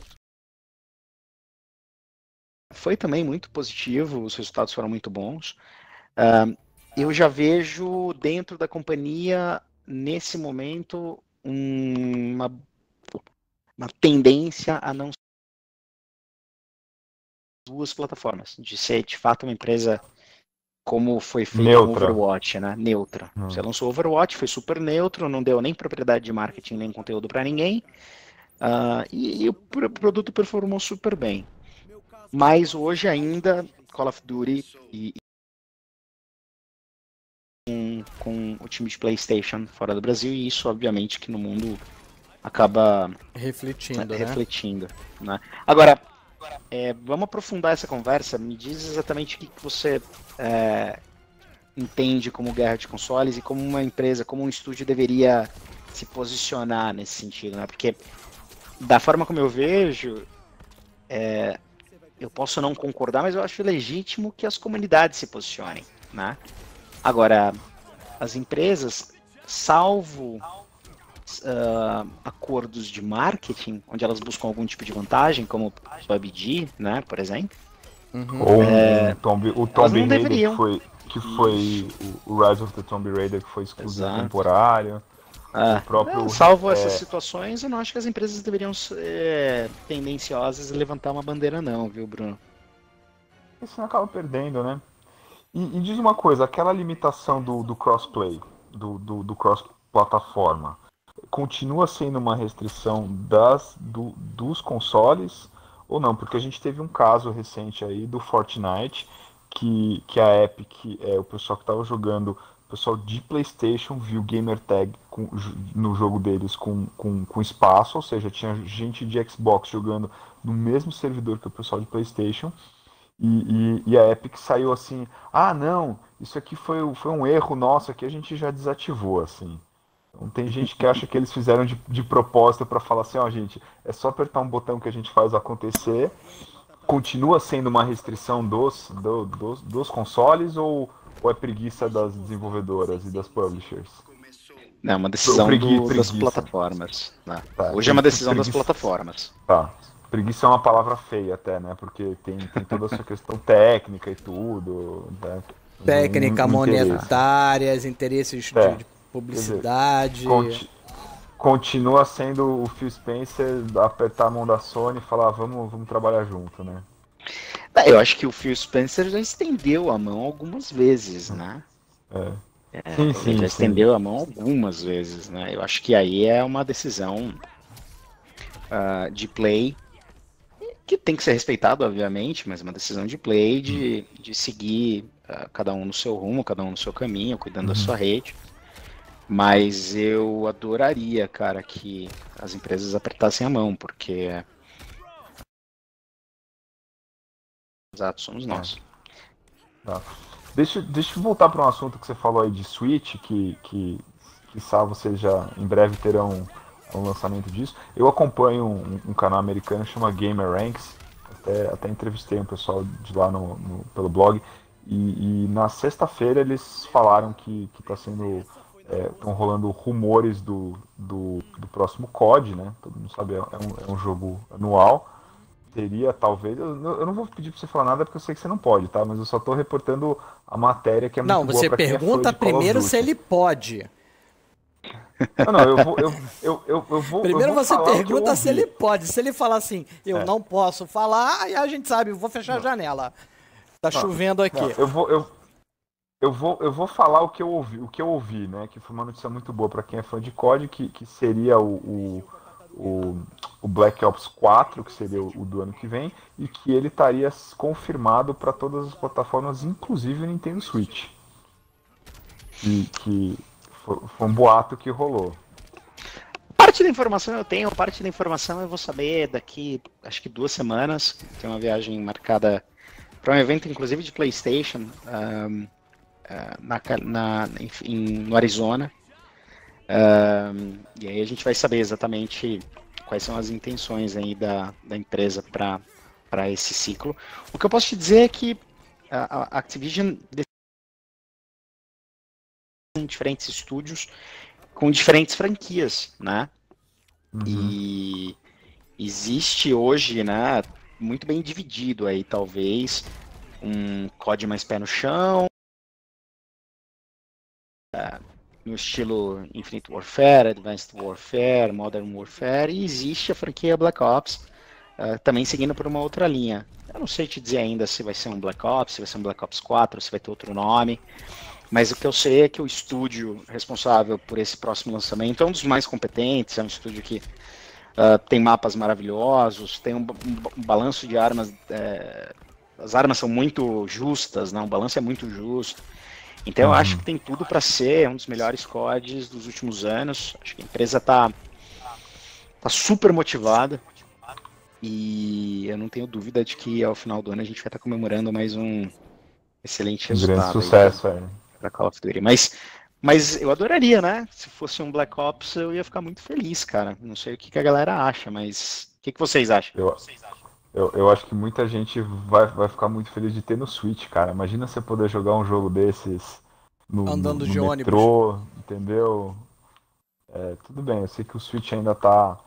Foi também muito positivo, os resultados foram muito bons. Eu já vejo dentro da companhia, nesse momento, uma tendência a não duas plataformas, de ser de fato uma empresa como foi feito com Overwatch, né? Neutra. Você lançou Overwatch, foi super neutro, não deu nem propriedade de marketing, nem conteúdo para ninguém, e o produto performou super bem. Mas hoje ainda Call of Duty com o time de PlayStation fora do Brasil, e isso obviamente que no mundo acaba refletindo, né? Agora, vamos aprofundar essa conversa. Me diz exatamente o que você entende como guerra de consoles e como uma empresa, como um estúdio deveria se posicionar nesse sentido, né? Porque da forma como eu vejo, eu posso não concordar, mas eu acho legítimo que as comunidades se posicionem, né? Agora, as empresas, salvo acordos de marketing, onde elas buscam algum tipo de vantagem, como PUBG, né, por exemplo. Ou o Tomb Raider, que foi o Rise of the Tomb Raider, que foi exclusivo temporário. O próprio, salvo essas situações, eu não acho que as empresas deveriam ser tendenciosas a levantar uma bandeira não, viu, Bruno? Isso não acaba perdendo, né? E diz uma coisa, aquela limitação do crossplay, do cross-plataforma, continua sendo uma restrição dos consoles ou não? Porque a gente teve um caso recente aí do Fortnite, que a Epic, o pessoal que estava jogando, o pessoal de PlayStation viu Gamer Tag no jogo deles com espaço, ou seja, tinha gente de Xbox jogando no mesmo servidor que o pessoal de PlayStation. E a Epic saiu assim, não, isso aqui foi um erro nosso, aqui a gente já desativou, assim. Então, tem gente que acha que eles fizeram de propósito para falar assim, gente, é só apertar um botão que a gente faz acontecer. Continua sendo uma restrição dos consoles ou é preguiça das desenvolvedoras e das publishers? Não, é uma decisão das plataformas. Né? Tá, hoje é uma decisão das plataformas. Tá. Preguiça é uma palavra feia até, né? Porque tem toda essa questão técnica e tudo. Né? Técnica, monetárias, interesses de publicidade. Dizer, continua sendo o Phil Spencer apertar a mão da Sony e falar, vamos trabalhar junto, né? Eu acho que o Phil Spencer já estendeu a mão algumas vezes, né? Ele já estendeu a mão algumas vezes, né? Eu acho que aí é uma decisão de play que tem que ser respeitado, obviamente, mas uma decisão de play de seguir cada um no seu rumo, cada um no seu caminho, cuidando da sua rede. Mas eu adoraria, cara, que as empresas apertassem a mão, porque os atos somos nós. Tá. Deixa eu voltar para um assunto que você falou aí de Switch, que você já em breve terão um lançamento disso. Eu acompanho um canal americano que chama Gamer Ranks, até entrevistei um pessoal de lá pelo blog, e na sexta-feira eles falaram que está sendo... estão rolando rumores do próximo COD, né? Todo mundo sabe, é um jogo anual. Teria, talvez... Eu não vou pedir pra você falar nada porque eu sei que você não pode, tá? Mas eu só tô reportando a matéria que é muito boa pra quem é fã de Call of Duty. Não, você pergunta primeiro se ele pode. Eu vou primeiro eu vou você falar pergunta se ele pode. Se ele falar assim, não posso falar, aí a gente sabe, eu vou fechar a janela. Tá chovendo aqui. Eu vou falar o que eu ouvi, né? Que foi uma notícia muito boa para quem é fã de COD, que seria o Black Ops 4, que seria o do ano que vem, e que ele estaria confirmado para todas as plataformas, inclusive o Nintendo Switch. Que foi um boato que rolou. Parte da informação eu tenho, parte da informação eu vou saber daqui, acho que 2 semanas. Tem uma viagem marcada para um evento, inclusive, de PlayStation, no Arizona. E aí a gente vai saber exatamente quais são as intenções aí da empresa para esse ciclo. O que eu posso te dizer é que a Activision tem diferentes estúdios com diferentes franquias, né? E existe hoje, né, muito bem dividido aí, talvez, um COD mais pé no chão, no estilo Infinite Warfare, Advanced Warfare, Modern Warfare, e existe a franquia Black Ops, também seguindo por uma outra linha. Eu não sei te dizer ainda se vai ser um Black Ops, se vai ser um Black Ops 4, se vai ter outro nome, mas o que eu sei é que o estúdio responsável por esse próximo lançamento é um dos mais competentes, é um estúdio que tem mapas maravilhosos, tem um balanço de armas, as armas são muito justas, né? O balanço é muito justo. Então eu acho que tem tudo para ser um dos melhores CODs dos últimos anos. Acho que a empresa tá super motivada e eu não tenho dúvida de que ao final do ano a gente vai estar comemorando mais um excelente resultado. Grande sucesso, para Call of Duty. Mas eu adoraria, né? Se fosse um Black Ops, eu ia ficar muito feliz, cara. Não sei o que a galera acha, mas o que vocês acham? Eu acho que muita gente vai ficar muito feliz de ter no Switch, cara. Imagina você poder jogar um jogo desses Andando no de metrô, entendeu? Tudo bem, eu sei que o Switch ainda tá...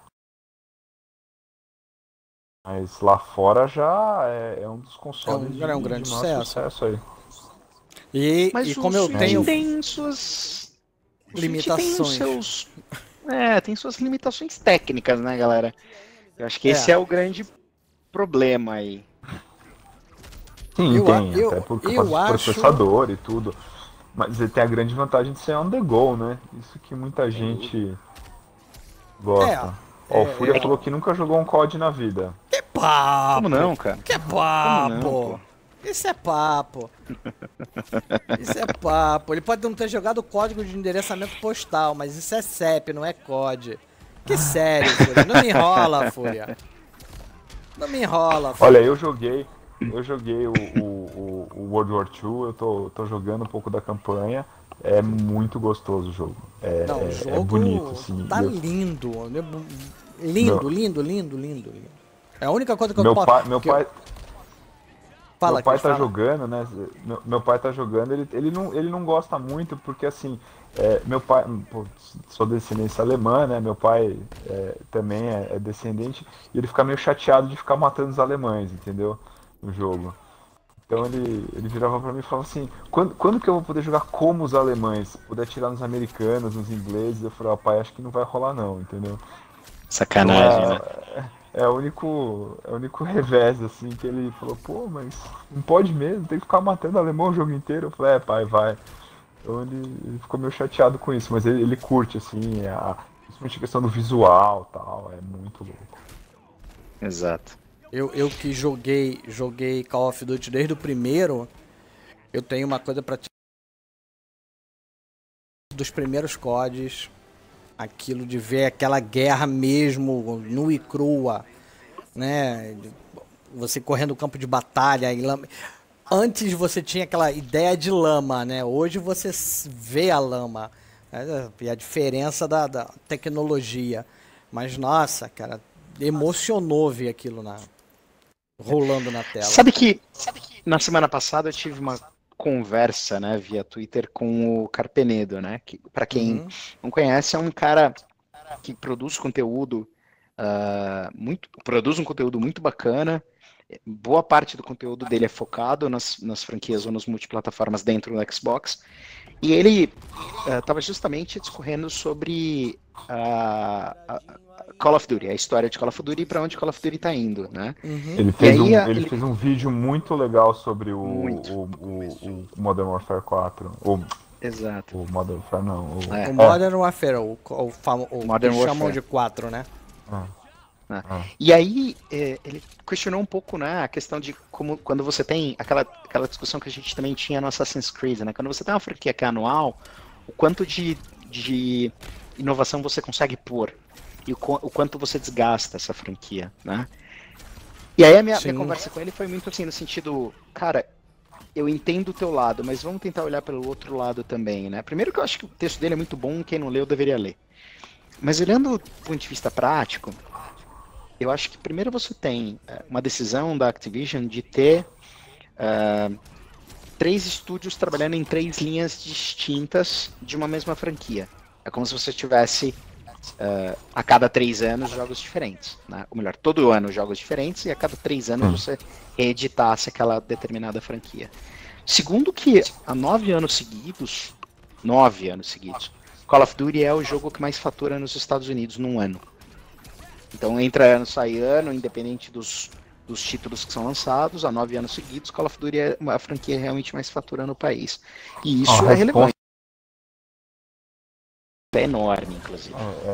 Mas lá fora já é um dos consoles é um grande de maior sucesso aí. Mas e como o eu Switch tenho tem suas limitações. Tem suas limitações técnicas, né, galera? Eu acho que esse é o grande problema aí. Sim, tem, até por processador e tudo. Mas ele tem a grande vantagem de ser on the go, né? Isso que muita gente gosta. O Fúria falou que nunca jogou um COD na vida. Que papo! Como não, cara? Que papo! Isso é papo. Isso é papo. Ele pode não ter jogado o código de endereçamento postal, mas isso é CEP, não é COD. Que sério, Fúria. Não me enrola, Fúria. Não me enrola, Fúria. Olha, eu joguei o World War II, eu tô jogando um pouco da campanha. É muito gostoso o jogo. O jogo é bonito, assim. Tá lindo. Lindo. É a única coisa que eu posso... Meu pai tá jogando, né? Meu pai tá jogando, ele não gosta muito, porque assim, meu pai, sou descendência alemã, né? Meu pai também é descendente, e ele fica meio chateado de ficar matando os alemães, entendeu? No jogo. Então ele virava pra mim e falava assim, quando que eu vou poder jogar como os alemães? Poder atirar nos americanos, nos ingleses? Eu falei, pai, acho que não vai rolar não, entendeu? Sacanagem, então, né? É o único revés, assim, que ele falou, pô, mas não pode mesmo, tem que ficar matando alemão o jogo inteiro. Eu falei, pai, vai. Então ele ficou meio chateado com isso, mas ele curte, assim, principalmente a questão do visual e tal, é muito louco. Exato. Eu que joguei Call of Duty desde o primeiro, eu tenho uma coisa pra te... Dos primeiros CODs, aquilo de ver aquela guerra mesmo, nua e crua, né? Você correndo no campo de batalha e lama. Antes você tinha aquela ideia de lama, né? Hoje você vê a lama, né? E a diferença da tecnologia. Mas nossa, cara, emocionou ver aquilo rolando na tela. Sabe que na semana passada eu tive uma conversa, né, via Twitter com o Carpenedo, né, que para quem não conhece é um cara que produz conteúdo produz um conteúdo muito bacana. Boa parte do conteúdo dele é focado nas franquias ou nas multiplataformas dentro do Xbox. E ele estava justamente discorrendo sobre Call of Duty, a história de Call of Duty e para onde Call of Duty está indo, né? Ele fez um vídeo muito legal sobre o Modern Warfare 4. Exato. O Modern Warfare não. O Modern Warfare, o Modern que Warfare. chamam de 4, né? E aí ele questionou um pouco, né, a questão de como quando você tem aquela discussão que a gente também tinha no Assassin's Creed, né, quando você tem uma franquia que é anual, o quanto de inovação você consegue pôr e o quanto você desgasta essa franquia, né? E aí a minha conversa com ele foi muito assim, no sentido, cara, eu entendo o teu lado, mas vamos tentar olhar pelo outro lado também, né? Primeiro que eu acho que o texto dele é muito bom, quem não leu deveria ler. Mas olhando do ponto de vista prático, eu acho que primeiro você tem uma decisão da Activision de ter 3 estúdios trabalhando em 3 linhas distintas de uma mesma franquia. É como se você tivesse a cada 3 anos jogos diferentes, né? Ou melhor, todo ano jogos diferentes e a cada 3 anos você reeditasse aquela determinada franquia. Segundo que há 9 anos seguidos, Call of Duty é o jogo que mais fatura nos Estados Unidos num ano. Então entra ano, sai ano, independente dos títulos que são lançados, há 9 anos seguidos, Call of Duty é a franquia realmente mais fatura no país. E isso é relevante. É enorme, inclusive.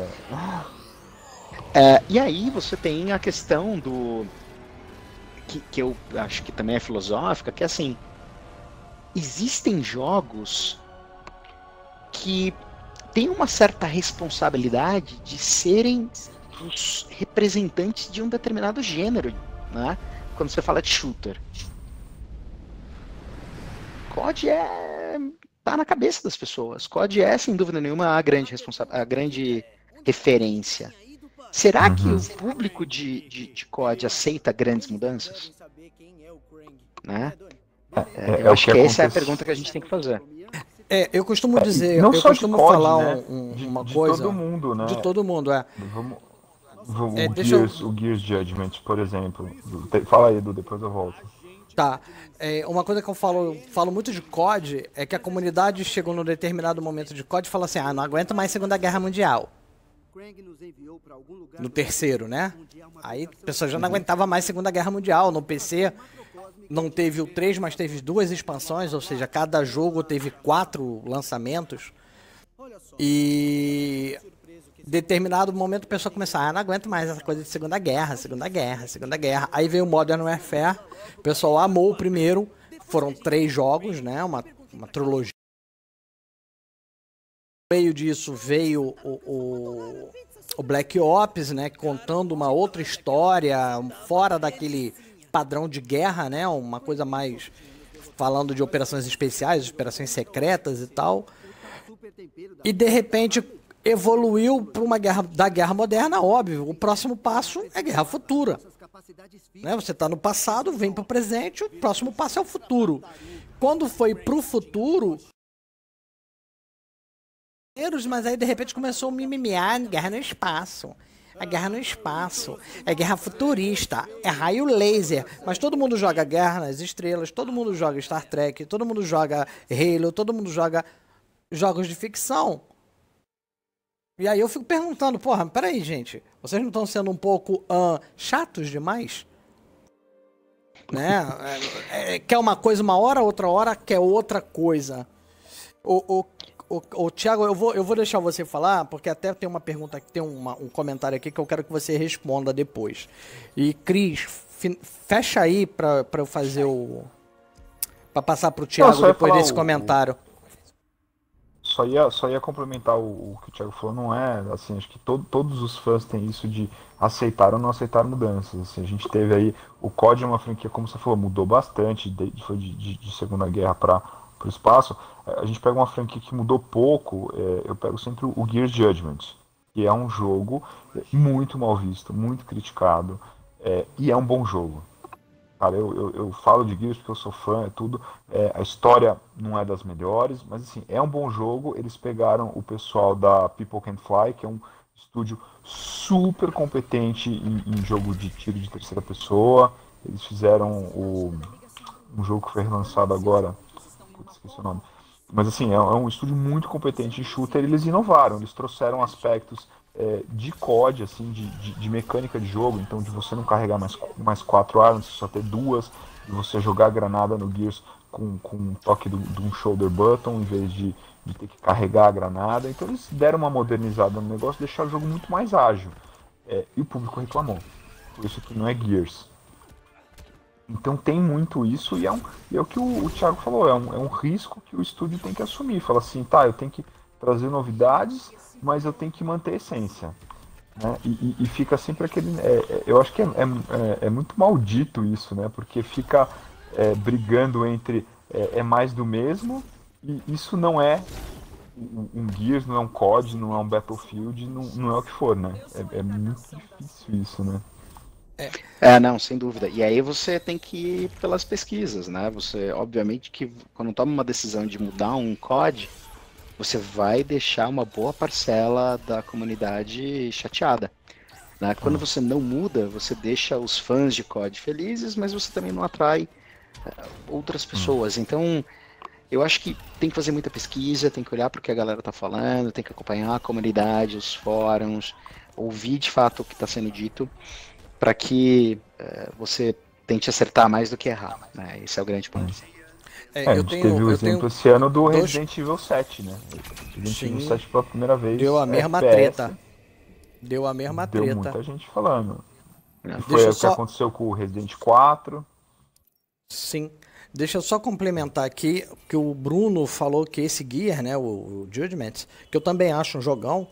E aí você tem a questão do... Que eu acho que também é filosófica, que é assim, existem jogos que têm uma certa responsabilidade de serem os representantes de um determinado gênero, né? Quando você fala de shooter. COD tá na cabeça das pessoas. COD é, sem dúvida nenhuma, a grande referência. Será que o público de COD aceita grandes mudanças? Né? Eu acho que essa é a pergunta que a gente tem que fazer. Eu costumo dizer, não eu só costumo de COD, falar né? uma de coisa... todo mundo, né? De todo mundo, O Gears Judgment, por exemplo. Fala aí, Edu, depois eu volto. Tá. Uma coisa que eu falo muito de COD é que a comunidade chegou num determinado momento de COD e fala assim, não aguento mais Segunda Guerra Mundial. No terceiro, né? Aí a pessoa já não aguentava mais Segunda Guerra Mundial. No PC não teve o 3, mas teve 2 expansões, ou seja, cada jogo teve 4 lançamentos. E determinado momento a pessoa começou, não aguento mais essa coisa de Segunda Guerra. Aí veio o Modern Warfare, o pessoal amou o primeiro, foram 3 jogos, né? Uma trilogia. No meio disso veio o Black Ops, né? Contando uma outra história, fora daquele padrão de guerra, né? Uma coisa mais falando de operações especiais, operações secretas e tal. E de repente evoluiu para uma guerra moderna, óbvio. O próximo passo é guerra futura. Né? Você está no passado, vem para o presente, o próximo passo é o futuro. Quando foi para o futuro, mas aí de repente começou o mimimi, guerra no espaço. A guerra no espaço, é guerra futurista, é raio laser, mas todo mundo joga Guerra nas Estrelas, todo mundo joga Star Trek, todo mundo joga Halo, todo mundo joga jogos de ficção. E aí eu fico perguntando, peraí, gente, vocês não estão sendo um pouco chatos demais? Né? Quer uma coisa uma hora, outra hora quer outra coisa. Thiago, eu vou deixar você falar, porque até tem uma pergunta, tem um comentário aqui que eu quero que você responda depois. E Cris, fecha aí pra eu fazer pra passar pro Thiago depois desse comentário. Só ia complementar o que o Thiago falou, não é assim, acho que todos os fãs têm isso de aceitar ou não aceitar mudanças. Assim, a gente teve aí, o COD é uma franquia, como você falou, mudou bastante, foi de Segunda Guerra para o espaço. A gente pega uma franquia que mudou pouco, eu pego sempre o Gears Judgment, que é um jogo muito mal visto, muito criticado, e é um bom jogo. Cara, eu falo de Gears porque eu sou fã, tudo. A história não é das melhores, mas assim, é um bom jogo. Eles pegaram o pessoal da People Can Fly, que é um estúdio super competente em jogo de tiro de terceira pessoa. Eles fizeram um jogo que foi relançado agora, esqueci o nome. Mas assim, é um estúdio muito competente em shooter. Eles inovaram, eles trouxeram aspectos de COD, assim, de mecânica de jogo, então de você não carregar mais 4 armas, só ter 2, de você jogar a granada no Gears com um toque de um shoulder button, em vez de ter que carregar a granada. Então eles deram uma modernizada no negócio, deixaram o jogo muito mais ágil. E o público reclamou. Por isso que não é Gears. Então tem muito isso, e é o que o Thiago falou, é um risco que o estúdio tem que assumir. Fala assim, eu tenho que trazer novidades, mas eu tenho que manter a essência. Né? E fica sempre aquele... eu acho que é muito maldito isso, né? Porque fica brigando entre mais do mesmo, e isso não é um Gears, não é um COD, não é um Battlefield, não é o que for, né? É muito difícil isso, né? Não, sem dúvida. E aí você tem que ir pelas pesquisas, né? Você, obviamente, que quando toma uma decisão de mudar um COD, você vai deixar uma boa parcela da comunidade chateada. Né? Quando você não muda, você deixa os fãs de COD felizes, mas você também não atrai outras pessoas. Então, eu acho que tem que fazer muita pesquisa, tem que olhar para o que a galera está falando, tem que acompanhar a comunidade, os fóruns, ouvir de fato o que está sendo dito, para que você tente acertar mais do que errar. Né? Esse é o grande ponto. A gente teve o exemplo esse ano do Resident Evil 7, né? Resident Evil 7 pela primeira vez. Deu a mesma treta. Deu muita gente falando. Foi o que aconteceu com o Resident 4. Sim. Deixa eu só complementar aqui, que o Bruno falou que esse Gear, né, o Judgment, que eu também acho um jogão,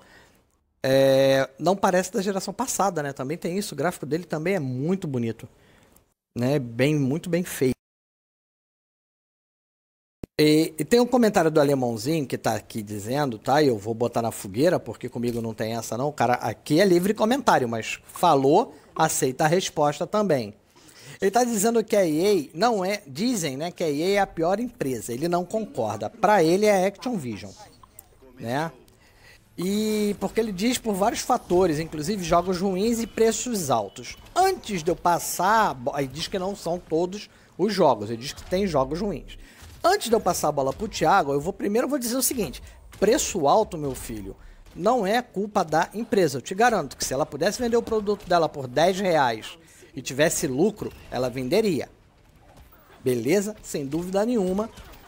não parece da geração passada, né? Também tem isso, o gráfico dele também é muito bonito. Né? Muito bem feito. E tem um comentário do Alemãozinho que tá aqui dizendo, tá? E eu vou botar na fogueira, porque comigo não tem essa não. O cara aqui é livre comentário, mas falou, aceita a resposta também. Ele tá dizendo que a EA não é... Dizem, né, que a EA é a pior empresa. Ele não concorda. Pra ele é a Activision, né? E porque ele diz por vários fatores, inclusive jogos ruins e preços altos. Antes de eu passar... Aí diz que não são todos os jogos. Ele diz que tem jogos ruins. Antes de eu passar a bola pro Thiago, primeiro vou dizer o seguinte: preço alto, meu filho, não é culpa da empresa. Eu te garanto que se ela pudesse vender o produto dela por R$10 e tivesse lucro, ela venderia. Beleza? Sem dúvida nenhuma.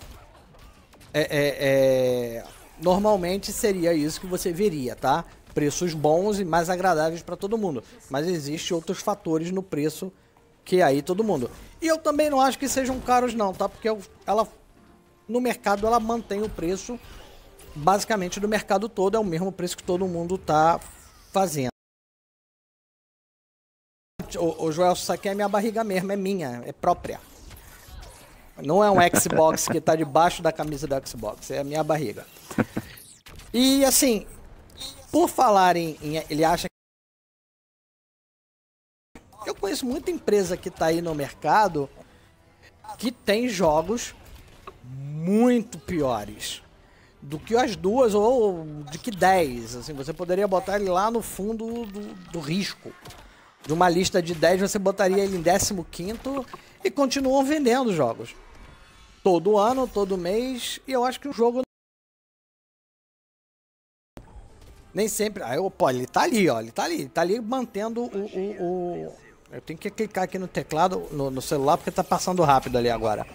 Normalmente seria isso que você veria, tá? Preços bons e mais agradáveis para todo mundo. Mas existem outros fatores no preço que aí todo mundo. E eu também não acho que sejam caros não, tá? Porque ela... No mercado ela mantém o preço basicamente do mercado todo, é o mesmo preço que todo mundo tá fazendo. O Joel, isso aqui é minha barriga mesmo, é minha, é própria. Não é um Xbox que tá debaixo da camisa do Xbox, é a minha barriga. E assim, por falar ele acha que... Eu conheço muita empresa que tá aí no mercado que tem jogos muito piores do que as duas ou de que 10. Assim, você poderia botar ele lá no fundo do risco. De uma lista de 10, você botaria ele em 15º e continuam vendendo jogos. Todo ano, todo mês. E eu acho que o jogo... Nem sempre... ele tá ali, ó. Ele tá ali mantendo o... Eu tenho que clicar aqui no teclado, no celular, porque tá passando rápido ali agora.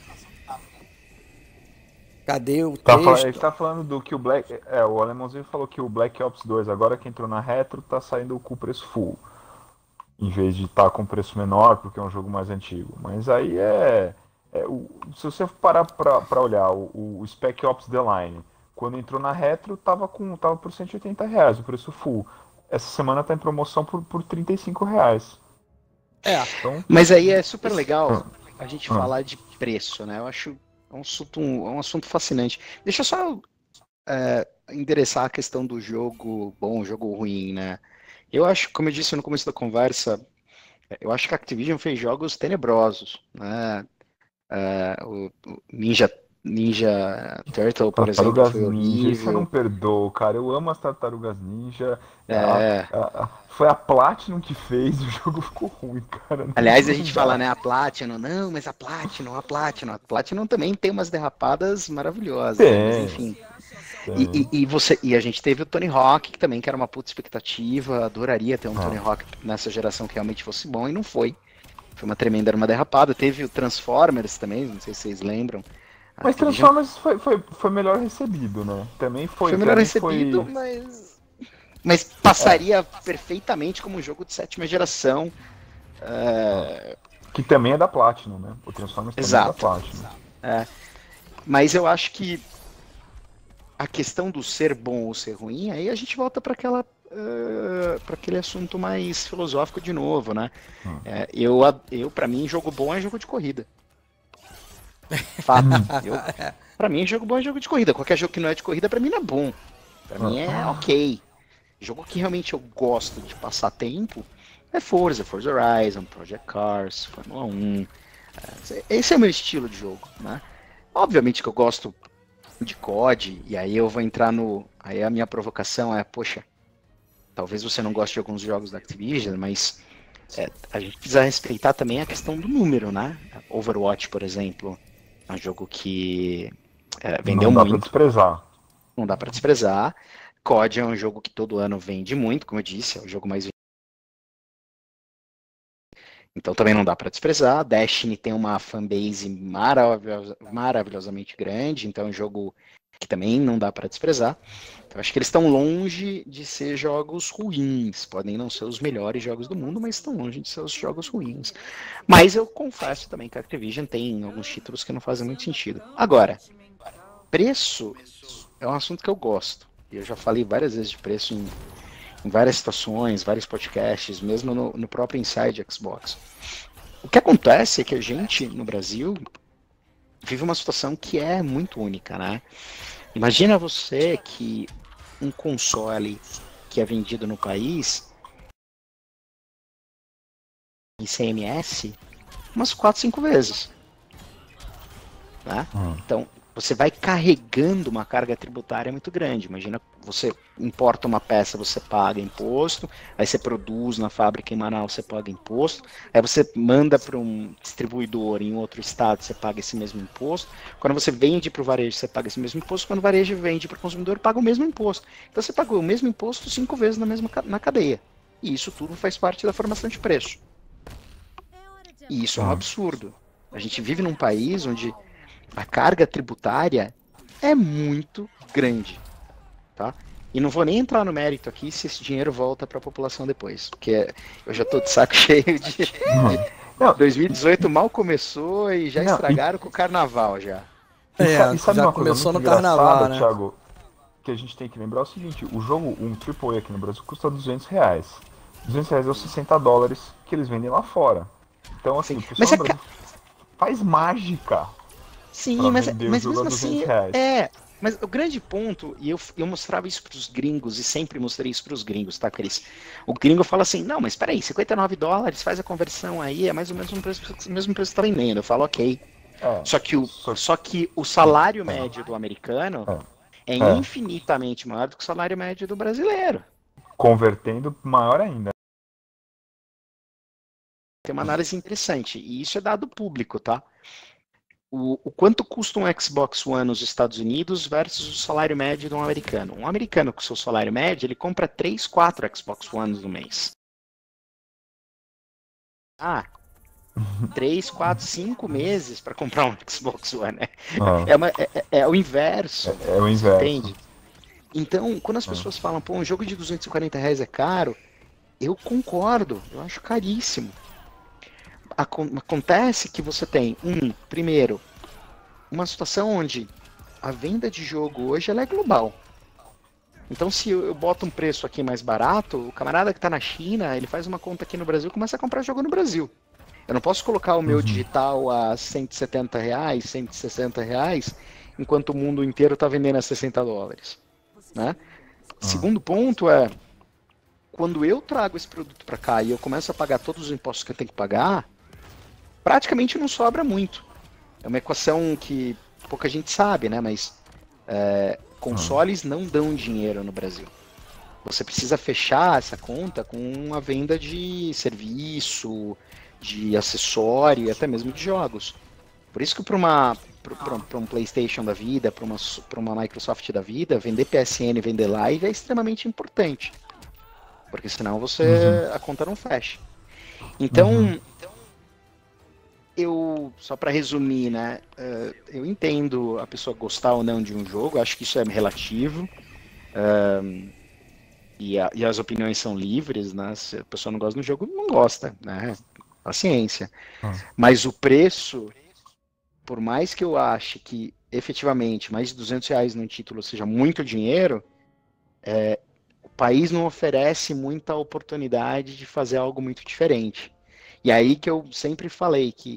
Cadê o texto? Ele tá falando do que o Black... o Alemãozinho falou que o Black Ops 2, agora que entrou na Retro, tá saindo com o preço full. Em vez de estar com preço menor, porque é um jogo mais antigo. Mas aí se você parar pra olhar, o Spec Ops The Line, quando entrou na Retro, tava por R$180, o preço full. Essa semana tá em promoção por R$35. Então... Mas aí é super legal a gente falar de preço, né? Eu acho... É um assunto fascinante. Deixa eu só endereçar a questão do jogo bom, jogo ruim, né? Eu acho, como eu disse no começo da conversa, eu acho que a Activision fez jogos tenebrosos, né? O Ninja Turtle, por exemplo, foi horrível. Isso eu não perdoo, cara. Eu amo as Tartarugas Ninja. Foi a Platinum que fez e o jogo ficou ruim, cara. Aliás, a gente fala, né, a Platinum. Não, mas a Platinum também tem umas derrapadas maravilhosas. Mas enfim. E a gente teve o Tony Hawk, que também que era uma puta expectativa. Adoraria ter um Tony Hawk nessa geração que realmente fosse bom, e não foi. Foi uma derrapada. Teve o Transformers também, não sei se vocês lembram. Mas Transformers foi melhor recebido, né? Também foi melhor recebido, mas passaria perfeitamente como um jogo de 7ª geração. Que também é da Platinum, né? O Transformers também é da Platinum. Mas eu acho que a questão do ser bom ou ser ruim, aí a gente volta para aquele assunto mais filosófico de novo, né? Para mim, jogo bom é jogo de corrida. Fato. Pra mim, jogo bom é jogo de corrida. Qualquer jogo que não é de corrida, pra mim não é bom. Pra mim é ok. Jogo que realmente eu gosto de passar tempo é Forza Horizon, Project Cars, Fórmula 1. Esse é o meu estilo de jogo, né? Obviamente que eu gosto de COD, e aí eu vou entrar Aí a minha provocação é, poxa, talvez você não goste de alguns jogos da Activision, mas a gente precisa respeitar também a questão do número, né? Overwatch, por exemplo, é um jogo que vendeu muito. Não dá pra desprezar. Não dá pra desprezar. COD é um jogo que todo ano vende muito, como eu disse, é o jogo mais... Então também não dá pra desprezar. Destiny tem uma fanbase maravilhosamente grande, então é um jogo que também não dá pra desprezar. Então, acho que eles estão longe de ser jogos ruins. Podem não ser os melhores jogos do mundo, mas estão longe de ser os jogos ruins. Mas eu confesso também que a Activision tem alguns títulos que não fazem muito sentido. Agora, preço é um assunto que eu gosto. Eu já falei várias vezes de preço em várias situações, vários podcasts, mesmo no próprio Inside Xbox. O que acontece é que a gente, no Brasil, vive uma situação que é muito única, né? Imagina você que um console que é vendido no país, ICMS, umas 4, 5 vezes. Tá? Então, você vai carregando uma carga tributária muito grande. Imagina, você importa uma peça, você paga imposto, aí você produz na fábrica em Manaus, você paga imposto, aí você manda para um distribuidor em outro estado, você paga esse mesmo imposto. Quando você vende para o varejo, você paga esse mesmo imposto. Quando o varejo vende para o consumidor, paga o mesmo imposto. Então, você pagou o mesmo imposto 5 vezes na cadeia. E isso tudo faz parte da formação de preço. E isso é um absurdo. A gente vive num país onde a carga tributária é muito grande, tá? E não vou nem entrar no mérito aqui se esse dinheiro volta para a população depois, porque eu já estou de saco cheio de... Não. 2018 mal começou e já estragaram com o carnaval já. E sabe já uma começou coisa muito no carnaval, né? Thiago, que a gente tem que lembrar é o seguinte, o jogo, um AAA aqui no Brasil custa R$200. R$200 é os $60 que eles vendem lá fora. Então, assim, o pessoal no Brasil faz mágica. Sim, mas mesmo assim, mas o grande ponto, e eu mostrava isso para os gringos, e sempre mostrei isso para os gringos, tá, Cris? O gringo fala assim, não, mas peraí, $59, faz a conversão aí, é mais ou menos o mesmo preço que você está vendendo. Eu falo, ok. Só que o salário médio do americano é infinitamente maior do que o salário médio do brasileiro. Convertendo, maior ainda. Tem uma análise interessante, e isso é dado público, tá? O quanto custa um Xbox One nos Estados Unidos versus o salário médio de um americano. Um americano com seu salário médio, ele compra 3, 4 Xbox Ones no mês. 3, 4, 5 meses para comprar um Xbox One. É o inverso. É o inverso. Entende? Então, quando as pessoas falam, pô, um jogo de R$240 é caro, eu concordo, eu acho caríssimo. Acontece que você tem, primeiro, uma situação onde a venda de jogo hoje ela é global. Então, se eu boto um preço aqui mais barato, o camarada que está na China, ele faz uma conta aqui no Brasil e começa a comprar jogo no Brasil. Eu não posso colocar o meu digital a R$170, R$160, enquanto o mundo inteiro está vendendo a $60. Né? Segundo ponto é, quando eu trago esse produto para cá e eu começo a pagar todos os impostos que eu tenho que pagar, praticamente não sobra muito. É uma equação que pouca gente sabe, né? Mas consoles não dão dinheiro no Brasil. Você precisa fechar essa conta com a venda de serviço, de acessório e até mesmo de jogos. Por isso que para um PlayStation da vida, para uma Microsoft da vida, vender PSN, vender Live é extremamente importante. Porque senão a conta não fecha. Então, só para resumir, né, eu entendo a pessoa gostar ou não de um jogo, acho que isso é relativo, e as opiniões são livres, né, se a pessoa não gosta do jogo, não gosta, né, paciência. Mas o preço, por mais que eu ache que efetivamente mais de R$200 num título seja muito dinheiro, o país não oferece muita oportunidade de fazer algo muito diferente. E aí que eu sempre falei que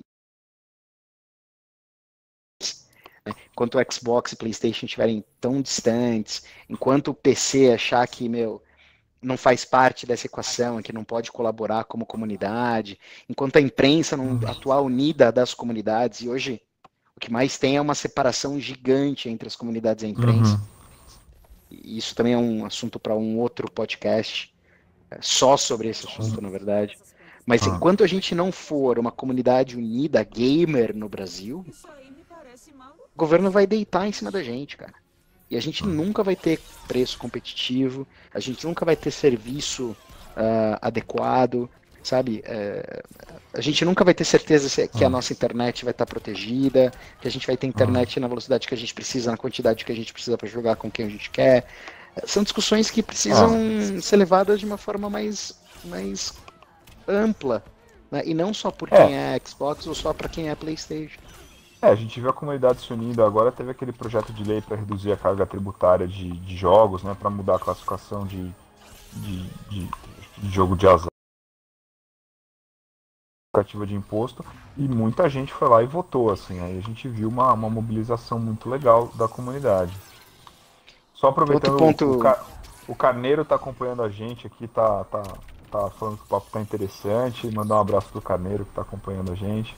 enquanto o Xbox e PlayStation estiverem tão distantes, enquanto o PC achar que, não faz parte dessa equação, que não pode colaborar como comunidade, enquanto a imprensa não atuar unida das comunidades, e hoje o que mais tem é uma separação gigante entre as comunidades e a imprensa. E isso também é um assunto para um outro podcast, só sobre esse assunto, na verdade. Mas enquanto a gente não for uma comunidade unida, gamer no Brasil, o governo vai deitar em cima da gente, cara. E a gente nunca vai ter preço competitivo, a gente nunca vai ter serviço adequado, sabe? A gente nunca vai ter certeza que a nossa internet vai estar protegida, que a gente vai ter internet na velocidade que a gente precisa, na quantidade que a gente precisa para jogar com quem a gente quer. São discussões que precisam ser levadas de uma forma mais ampla, né? E não só por quem é Xbox ou só para quem é PlayStation. A gente viu a comunidade se unindo agora, teve aquele projeto de lei para reduzir a carga tributária de jogos, né, para mudar a classificação de jogo de azar. justificativa de imposto, e muita gente foi lá e votou, assim, aí a gente viu uma mobilização muito legal da comunidade. Só aproveitando, o Carneiro tá acompanhando a gente aqui, tá falando que o papo tá interessante, mandar um abraço pro Carneiro que tá acompanhando a gente.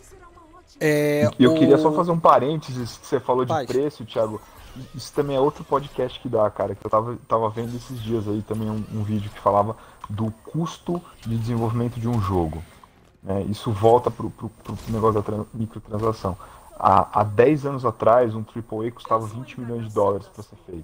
Eu queria só fazer um parênteses, que você falou de preço, Thiago. Isso também é outro podcast que dá, cara, que eu tava vendo esses dias aí também um vídeo que falava do custo de desenvolvimento de um jogo. Né? Isso volta pro negócio da microtransação. Há 10 anos atrás, um AAA custava 20 milhões de dólares para ser feito.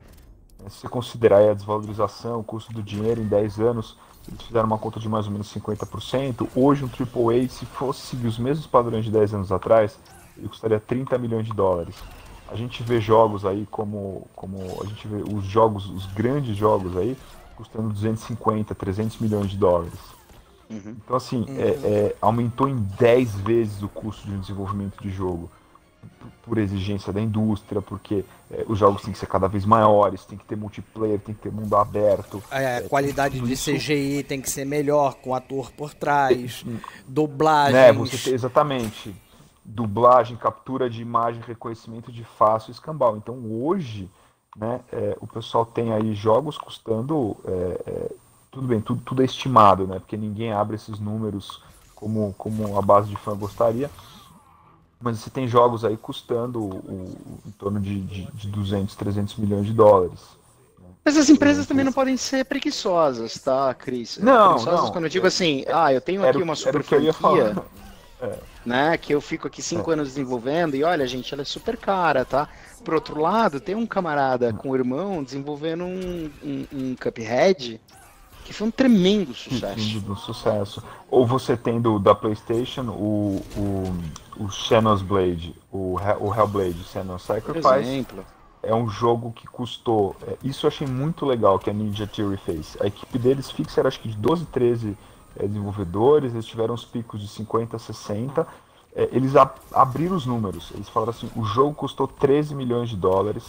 Se você considerar a desvalorização, o custo do dinheiro em 10 anos, eles fizeram uma conta de mais ou menos 50%. Hoje, um AAA, se fosse seguir os mesmos padrões de 10 anos atrás, ele custaria 30 milhões de dólares. A gente vê jogos aí como a gente vê os grandes jogos aí, custando 250, 300 milhões de dólares. Uhum. Então, assim, aumentou em 10 vezes o custo de um desenvolvimento de jogo. Por exigência da indústria, porque os jogos têm que ser cada vez maiores, tem que ter multiplayer, tem que ter mundo aberto. A qualidade de CGI tem que ser melhor, com ator por trás, dublagens. Exatamente. Dublagem, captura de imagem, reconhecimento de face, escambau. Então hoje, né, o pessoal tem aí jogos custando, tudo bem, tudo é estimado, né, porque ninguém abre esses números como a base de fã gostaria, mas você tem jogos aí custando em torno de 200, 300 milhões de dólares. Mas as empresas também não podem ser preguiçosas, tá, Cris? Não, preguiçosas quando eu digo assim, eu tenho aqui uma super franquia, né, que eu fico aqui 5 anos desenvolvendo e olha, gente, ela é super cara, tá? Por outro lado, tem um camarada com o irmão desenvolvendo um Cuphead que foi um tremendo sucesso. Ou você tem da PlayStation o Xenos Blade, o Hellblade, Xenos Sacrifice. Por exemplo. É um jogo que custou. Isso eu achei muito legal que a Ninja Theory fez. A equipe deles fixa era acho que de 12, 13 desenvolvedores, eles tiveram uns picos de 50, 60. Eles abriram os números. Eles falaram assim: o jogo custou 13 milhões de dólares.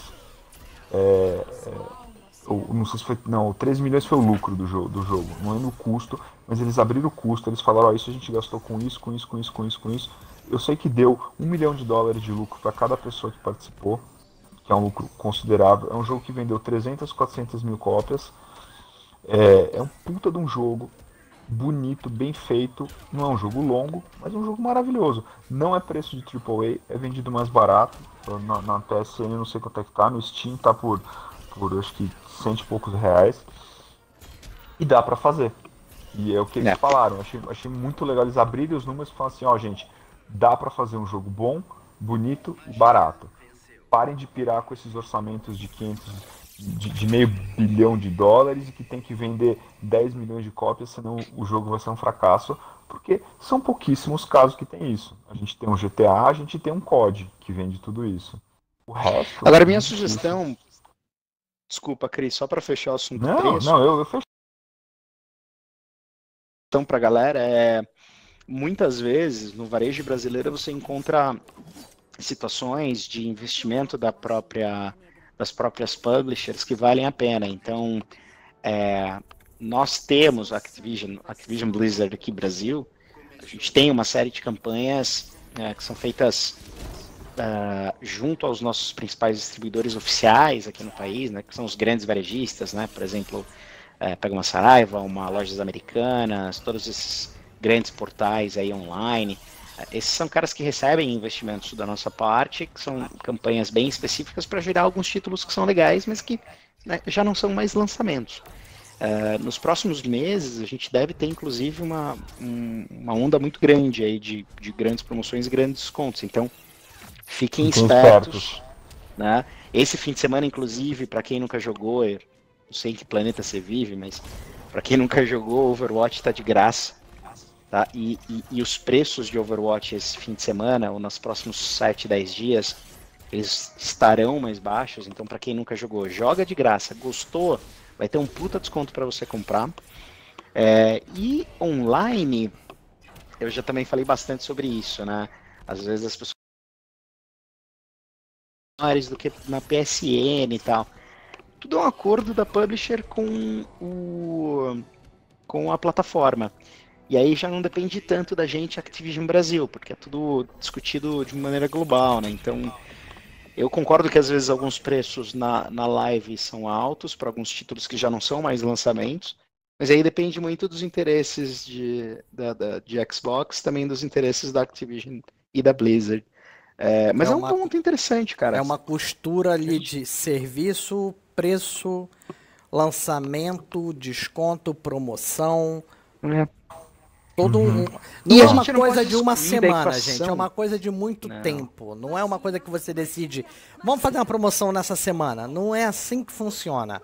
Não sei se foi. Não, 13 milhões foi o lucro do jogo. Não é no custo, mas eles abriram o custo. Eles falaram: isso a gente gastou com isso, com isso, com isso, com isso, com isso. Eu sei que deu $1 milhão de lucro para cada pessoa que participou, que é um lucro considerável. É um jogo que vendeu 300, 400 mil cópias. É um puta de um jogo. Bonito, bem feito, não é um jogo longo, mas é um jogo maravilhoso. Não é preço de AAA, é vendido mais barato. Na PSN não sei quanto é que tá, no Steam tá por acho que 100 e poucos reais. E dá pra fazer. E é o que eles falaram, achei muito legal eles abrirem os números e falarem assim, gente, dá pra fazer um jogo bom, bonito e barato. Parem de pirar com esses orçamentos de 500 de meio bilhão de dólares e que tem que vender 10 milhões de cópias, senão o jogo vai ser um fracasso, porque são pouquíssimos casos que tem isso. A gente tem um GTA, a gente tem um COD que vende tudo isso. O resto... Agora, minha sugestão... Desculpa, Cris, só para fechar o assunto do preço. Não, eu fecho. Então, para a galera, muitas vezes, no varejo brasileiro, você encontra situações de investimento das próprias publishers que valem a pena. Então, nós temos a Activision Blizzard aqui no Brasil, a gente tem uma série de campanhas que são feitas junto aos nossos principais distribuidores oficiais aqui no país, né, que são os grandes varejistas, né, por exemplo, pega uma Saraiva, uma Lojas Americanas, todos esses grandes portais aí online. Esses são caras que recebem investimentos da nossa parte, que são campanhas bem específicas para gerar alguns títulos que são legais, mas que, né, já não são mais lançamentos. Nos próximos meses, a gente deve ter, inclusive, uma onda muito grande aí de grandes promoções e grandes descontos. Então, fiquem espertos. Né? Esse fim de semana, inclusive, para quem nunca jogou, eu não sei em que planeta você vive, mas para quem nunca jogou, Overwatch está de graça. Tá? E os preços de Overwatch esse fim de semana, ou nos próximos 7, 10 dias, eles estarão mais baixos. Então, para quem nunca jogou, joga de graça. Gostou? Vai ter um puta desconto para você comprar. E online, eu já também falei bastante sobre isso, né? Às vezes as pessoas maiores do que na PSN e tal. Tudo é um acordo da publisher com a plataforma. E aí já não depende tanto da gente Activision Brasil, porque é tudo discutido de maneira global, né? Então, eu concordo que às vezes alguns preços na live são altos para alguns títulos que já não são mais lançamentos, mas aí depende muito dos interesses de Xbox, também dos interesses da Activision e da Blizzard. Mas é um ponto interessante, cara. É uma costura ali de serviço, preço, lançamento, desconto, promoção. Todo não é uma coisa de uma semana, gente. É uma coisa de muito tempo. Não é uma coisa que você decide, vamos fazer uma promoção nessa semana. Não é assim que funciona.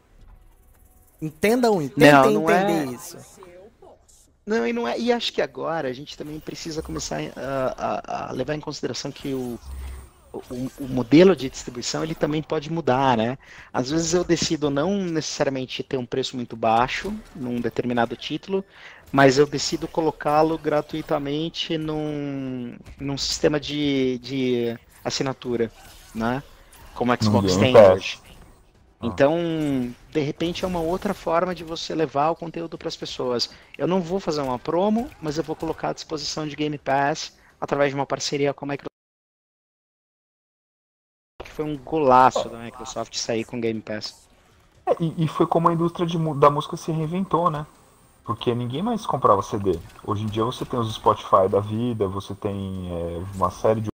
Tentem entender isso. Não, e não é. E acho que agora a gente também precisa começar a levar em consideração que o modelo de distribuição ele também pode mudar, né? Às vezes eu decido não necessariamente ter um preço muito baixo num determinado título, mas eu decido colocá-lo gratuitamente num sistema de assinatura, né? Como o Xbox tem hoje. Então, de repente, é uma outra forma de você levar o conteúdo para as pessoas. Eu não vou fazer uma promo, mas eu vou colocar à disposição de Game Pass através de uma parceria com a Microsoft. Que foi um golaço da Microsoft sair com Game Pass. E foi como a indústria da música se reinventou, né? Porque ninguém mais comprava CD. Hoje em dia você tem os Spotify da vida, você tem uma série de...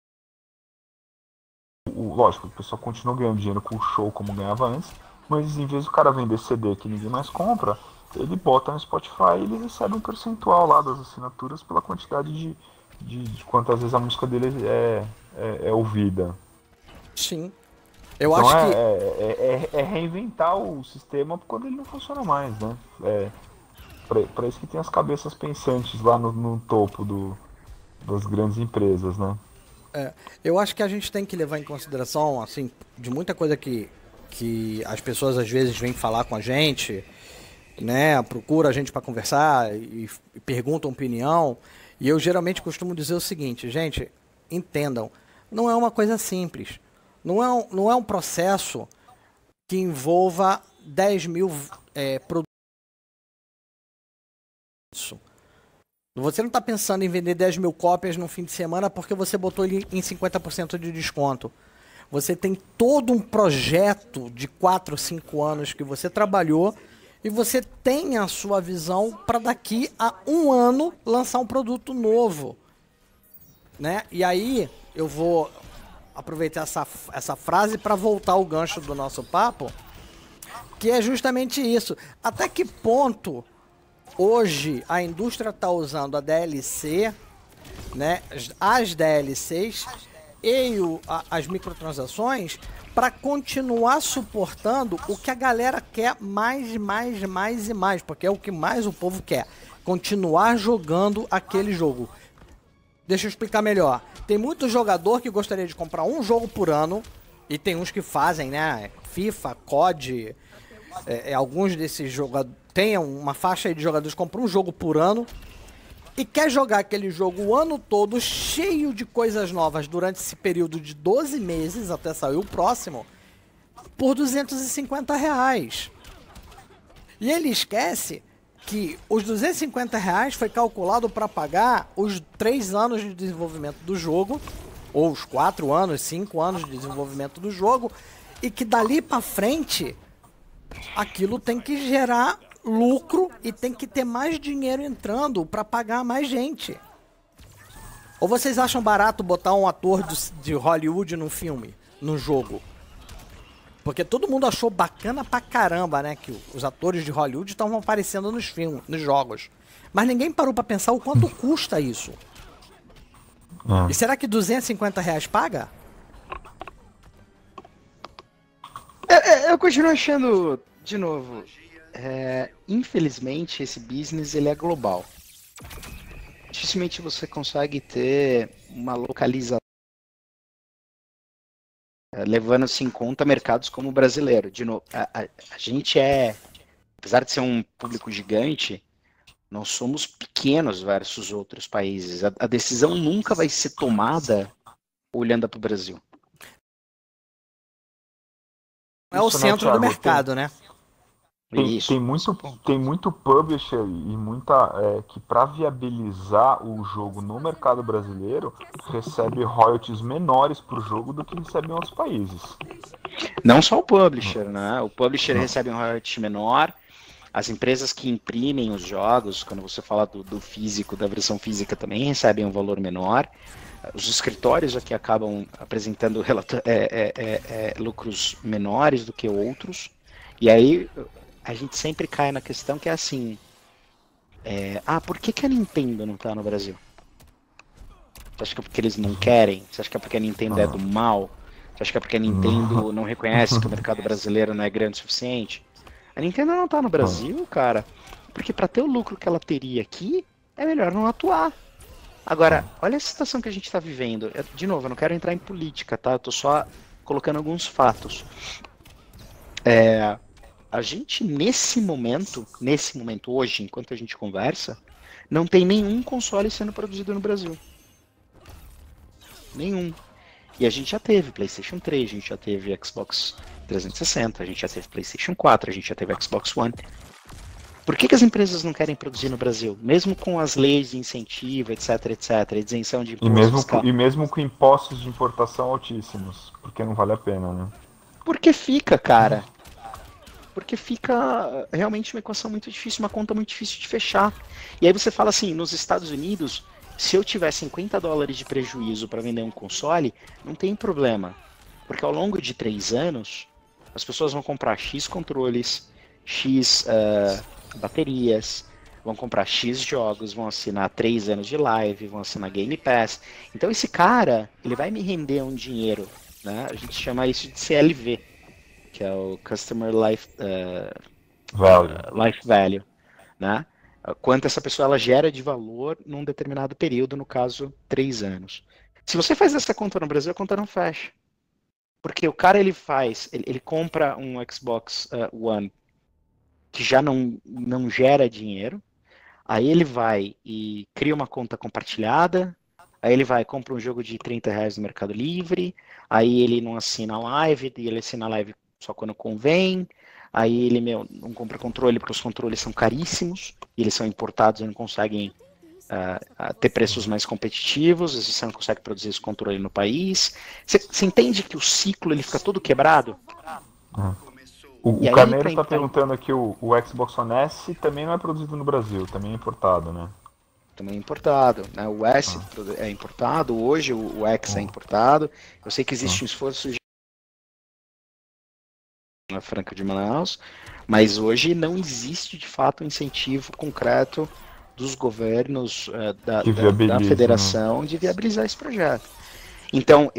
Lógico, o pessoal continua ganhando dinheiro com o show como ganhava antes, mas em vez do cara vender CD que ninguém mais compra, ele bota no Spotify e ele recebe um percentual lá das assinaturas pela quantidade de quantas vezes a música dele é ouvida. Sim. Eu então acho é reinventar o sistema quando ele não funciona mais, né? Para isso que tem as cabeças pensantes lá no topo das grandes empresas, né? Eu acho que a gente tem que levar em consideração, assim, de muita coisa que as pessoas às vezes vêm falar com a gente, né? Procura a gente para conversar e perguntam opinião. E eu geralmente costumo dizer o seguinte, gente, entendam, não é uma coisa simples. Não é um processo que envolva 10 mil produtos. Você não está pensando em vender 10 mil cópias no fim de semana porque você botou ele em 50% de desconto. Você tem todo um projeto de 4 ou 5 anos que você trabalhou e você tem a sua visão para daqui a 1 ano lançar um produto novo. Né? E aí eu vou aproveitar essa frase para voltar ao gancho do nosso papo, que é justamente isso. Até que ponto hoje a indústria está usando a DLC, né, as DLCs e as microtransações para continuar suportando o que a galera quer mais e mais, porque é o que mais o povo quer, continuar jogando aquele jogo. Deixa eu explicar melhor. Tem muito jogador que gostaria de comprar um jogo por ano, e tem uns que fazem, né, FIFA, COD, alguns desses jogadores, tem uma faixa aí de jogadores que compram um jogo por ano, e quer jogar aquele jogo o ano todo, cheio de coisas novas, durante esse período de 12 meses, até sair o próximo, por R$250. E ele esquece que os R$250 foi calculado para pagar os 3 anos de desenvolvimento do jogo, ou os 4 anos, 5 anos de desenvolvimento do jogo, e que dali para frente, aquilo tem que gerar lucro e tem que ter mais dinheiro entrando para pagar mais gente. Ou vocês acham barato botar um ator de Hollywood num filme, num jogo? Porque todo mundo achou bacana pra caramba, né? Que os atores de Hollywood estavam aparecendo nos filmes, nos jogos. Mas ninguém parou pra pensar o quanto custa isso. E será que R$250 paga? Eu continuo achando, de novo, infelizmente esse business ele é global. Dificilmente você consegue ter uma localização levando-se em conta mercados como o brasileiro. De novo, a gente apesar de ser um público gigante, nós somos pequenos versus outros países. A decisão nunca vai ser tomada olhando para o Brasil. É o centro do mercado, né? Tem muito publisher e muita que para viabilizar o jogo no mercado brasileiro recebe royalties menores para o jogo do que recebe em outros países. Não só o publisher, né? O publisher recebe um royalty menor. As empresas que imprimem os jogos, quando você fala do físico, da versão física, também recebem um valor menor. Os escritórios aqui acabam apresentando lucros menores do que outros. E aí a gente sempre cai na questão que é assim: por que a Nintendo não está no Brasil? Você acha que é porque eles não querem? Você acha que é porque a Nintendo é do mal? Você acha que é porque a Nintendo não reconhece que o mercado brasileiro não é grande o suficiente? A Nintendo não tá no Brasil, cara, porque para ter o lucro que ela teria aqui, é melhor não atuar. Agora, olha a situação que a gente está vivendo. De novo, eu não quero entrar em política, tá? Eu tô só colocando alguns fatos. A gente, nesse momento, hoje, enquanto a gente conversa, não tem nenhum console sendo produzido no Brasil. Nenhum. E a gente já teve PlayStation 3, a gente já teve Xbox 360, a gente já teve PlayStation 4, a gente já teve Xbox One. Por que as empresas não querem produzir no Brasil? Mesmo com as leis de incentivo, etc, isenção de impostos. E mesmo com impostos de importação altíssimos, porque não vale a pena, né? Porque fica, cara. Porque fica realmente uma equação muito difícil, uma conta muito difícil de fechar. E aí você fala assim, nos Estados Unidos, se eu tiver $50 de prejuízo para vender um console, não tem problema. Porque ao longo de 3 anos, as pessoas vão comprar X controles, X baterias, vão comprar X jogos, vão assinar 3 anos de live, vão assinar Game Pass. Então esse cara, ele vai me render um dinheiro, né? A gente chama isso de CLV, que é o Customer Life Value, né? Quanto essa pessoa ela gera de valor num determinado período, no caso, 3 anos. Se você faz essa conta no Brasil, a conta não fecha. Porque o cara, ele compra um Xbox One que já não gera dinheiro, aí ele vai e cria uma conta compartilhada, aí ele vai e compra um jogo de R$30 no Mercado Livre, aí ele não assina a live, e ele assina a live só quando convém, aí ele não compra controle porque os controles são caríssimos, e eles são importados e não conseguem ter preços mais competitivos, às vezes você não consegue produzir esse controle no país. Você entende que o ciclo ele fica todo quebrado? O Carneiro está perguntando aqui, o Xbox One S também não é produzido no Brasil, também é importado, né? Também é importado, né? O S é importado, hoje o X é importado. Eu sei que existe um esforço na Franca de Manaus, mas hoje não existe de fato um incentivo concreto dos governos da federação de viabilizar esse projeto. Então,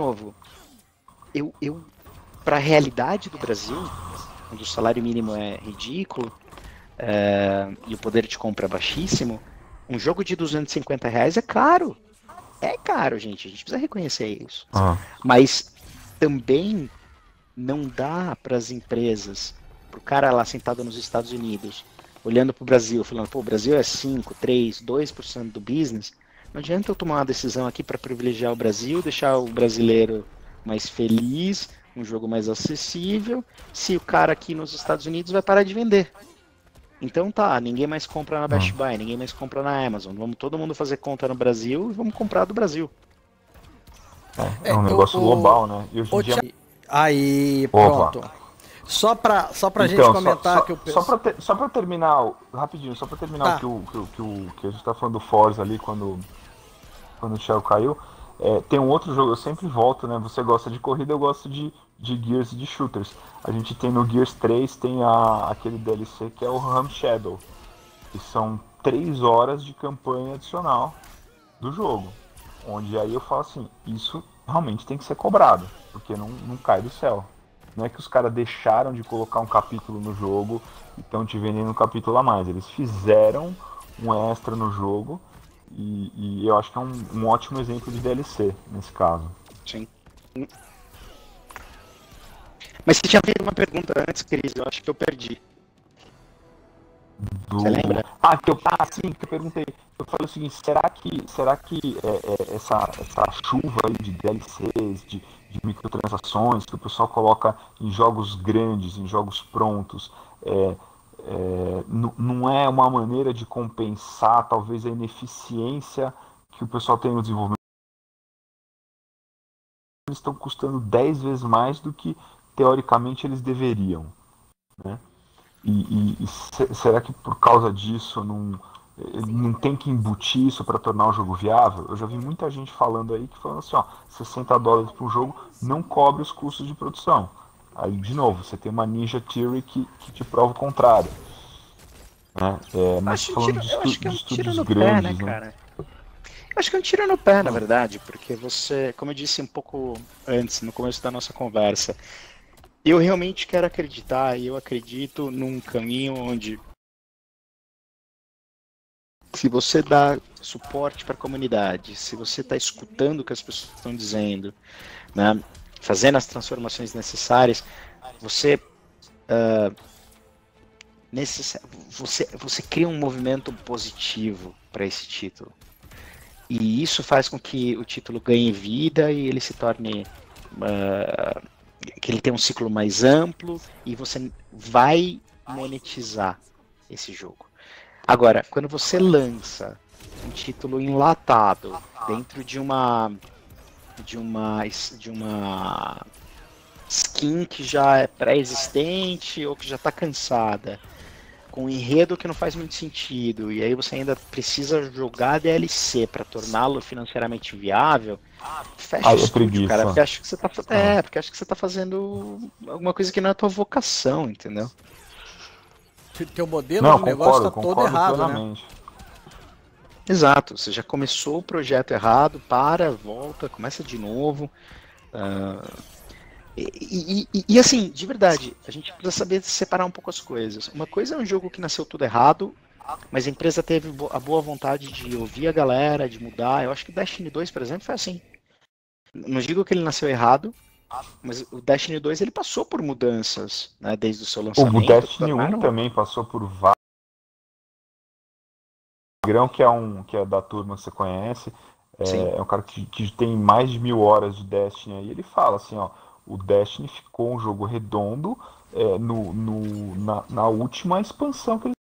para a realidade do Brasil, onde o salário mínimo é ridículo e o poder de compra é baixíssimo, um jogo de R$250 é caro. É caro, gente. A gente precisa reconhecer isso. Mas também não dá para as empresas, para o cara lá sentado nos Estados Unidos, olhando para o Brasil, falando, pô, o Brasil é 5, 3, 2% do business, não adianta eu tomar uma decisão aqui para privilegiar o Brasil, deixar o brasileiro mais feliz, um jogo mais acessível, se o cara aqui nos Estados Unidos vai parar de vender. Então tá, ninguém mais compra na Best Buy, ninguém mais compra na Amazon, vamos todo mundo fazer conta no Brasil e vamos comprar do Brasil. É um negócio global, né? E hoje em dia... Aí, pronto. Opa. Só pra gente comentar que o só pra terminar, rapidinho, só pra terminar o que a gente tá falando do Forza ali quando o Thiago caiu. Tem um outro jogo, eu sempre volto, né? Você gosta de corrida, eu gosto de Gears e de shooters. A gente tem no Gears 3, tem aquele DLC que é o Ram Shadow, que são 3 horas de campanha adicional do jogo. Onde aí eu falo assim, isso realmente tem que ser cobrado, porque não cai do céu. Não é que os caras deixaram de colocar um capítulo no jogo e estão te vendendo um capítulo a mais. Eles fizeram um extra no jogo e eu acho que é um ótimo exemplo de DLC nesse caso. Sim. Mas você tinha feito uma pergunta antes, Cris, eu acho que eu perdi. Você lembra? Sim, que eu perguntei. Eu falei o seguinte, será que essa chuva aí de DLCs, de microtransações que o pessoal coloca em jogos grandes, em jogos prontos, não é uma maneira de compensar talvez a ineficiência que o pessoal tem no desenvolvimento. Eles estão custando 10 vezes mais do que teoricamente eles deveriam, né? Será que por causa disso não tem que embutir isso para tornar o jogo viável? Eu já vi muita gente falando aí que falando assim, ó, $60 para um jogo não cobre os custos de produção. Aí, de novo, você tem uma Ninja Theory que te prova o contrário. Né? Mas falando de estúdios grandes, né? Eu acho que é um tiro no pé, na verdade, porque você, como eu disse um pouco antes, no começo da nossa conversa, eu realmente quero acreditar e eu acredito num caminho onde se você dá suporte para a comunidade, se você está escutando o que as pessoas estão dizendo, né, fazendo as transformações necessárias, você cria um movimento positivo para esse título. E isso faz com que o título ganhe vida e ele se torne... que ele tenha um ciclo mais amplo e você vai monetizar esse jogo. Agora, quando você lança um título enlatado dentro de uma skin que já é pré-existente ou que já está cansada, com um enredo que não faz muito sentido, e aí você ainda precisa jogar DLC para torná-lo financeiramente viável, fecha o estúdio, cara, porque acho que você tá, porque acho que você tá fazendo alguma coisa que não é a tua vocação, entendeu? Teu modelo de negócio tá todo errado, plenamente. Né? Exato, você já começou o projeto errado, volta, começa de novo. E assim, de verdade, a gente precisa saber separar um pouco as coisas. Uma coisa é um jogo que nasceu tudo errado, mas a empresa teve a boa vontade de ouvir a galera, de mudar. Eu acho que o Destiny 2, por exemplo, foi assim. Não digo que ele nasceu errado, mas o Destiny 2 ele passou por mudanças, né, desde o seu lançamento. O Destiny 1 também passou por vários. O Grão, que é da turma, você conhece, é um cara que tem mais de 1000 horas de Destiny aí. Ele fala assim, ó, o Destiny ficou um jogo redondo na última expansão que ele...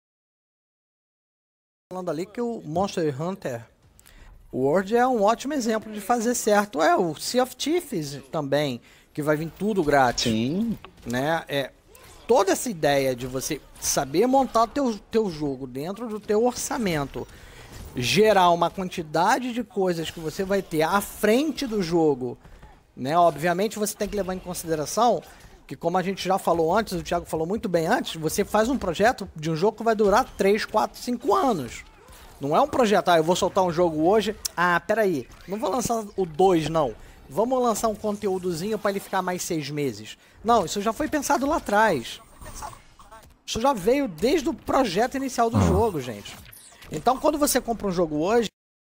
Falando ali que o Monster Hunter World é um ótimo exemplo de fazer certo. O Sea of Thieves também, que vai vir tudo grátis. Sim. Né? Toda essa ideia de você saber montar o teu jogo dentro do teu orçamento, gerar uma quantidade de coisas que você vai ter à frente do jogo, né? Obviamente você tem que levar em consideração que, como a gente já falou antes, o Thiago falou muito bem antes, você faz um projeto de um jogo que vai durar 3, 4, 5 anos. Não é um projeto, eu vou soltar um jogo hoje, peraí, não vou lançar o 2 não, vamos lançar um conteúdozinho para ele ficar mais 6 meses. Não, isso já foi pensado lá atrás. Isso já veio desde o projeto inicial do jogo, gente. Então, quando você compra um jogo hoje,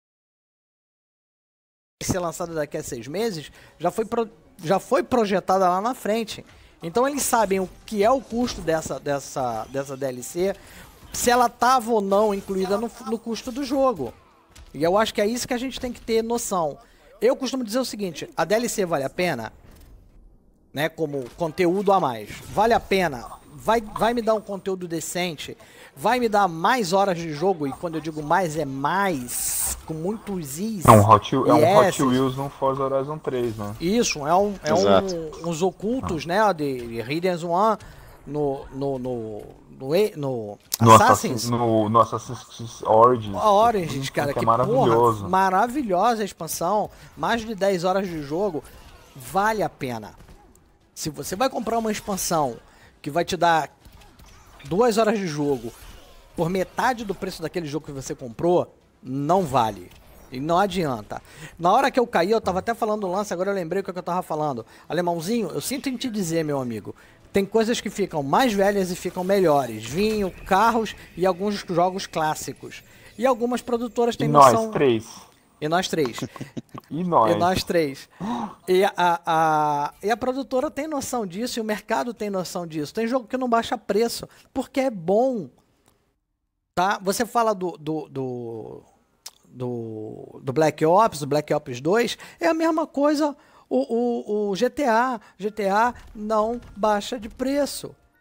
ser lançado daqui a 6 meses, já foi projetada lá na frente. Então eles sabem o que é o custo dessa DLC, se ela estava ou não incluída no custo do jogo. E eu acho que é isso que a gente tem que ter noção. Eu costumo dizer o seguinte, a DLC vale a pena, né, como conteúdo a mais, vale a pena, vai me dar um conteúdo decente, vai me dar mais horas de jogo, e quando eu digo mais, é mais, com muitos is. É um Hot Wheels no Forza Horizon 3, né? Isso, uns ocultos, né, de Hidden One no Assassin's. No Assassin's Origins. A Origins, cara, que é maravilhoso. Porra, maravilhosa a expansão, mais de 10 horas de jogo, vale a pena. Se você vai comprar uma expansão que vai te dar 2 horas de jogo por metade do preço daquele jogo que você comprou, não vale. E não adianta. Na hora que eu caí, eu tava até falando do lance, agora eu lembrei o que eu tava falando. Alemãozinho, eu sinto em te dizer, meu amigo, tem coisas que ficam mais velhas e ficam melhores. Vinho, carros e alguns jogos clássicos. E algumas produtoras têm noção... E nós três. E nós três. E a produtora tem noção disso, e o mercado tem noção disso. Tem jogo que não baixa preço, porque é bom. Tá? Você fala do Black Ops, do Black Ops 2, é a mesma coisa o GTA. GTA não baixa de preço.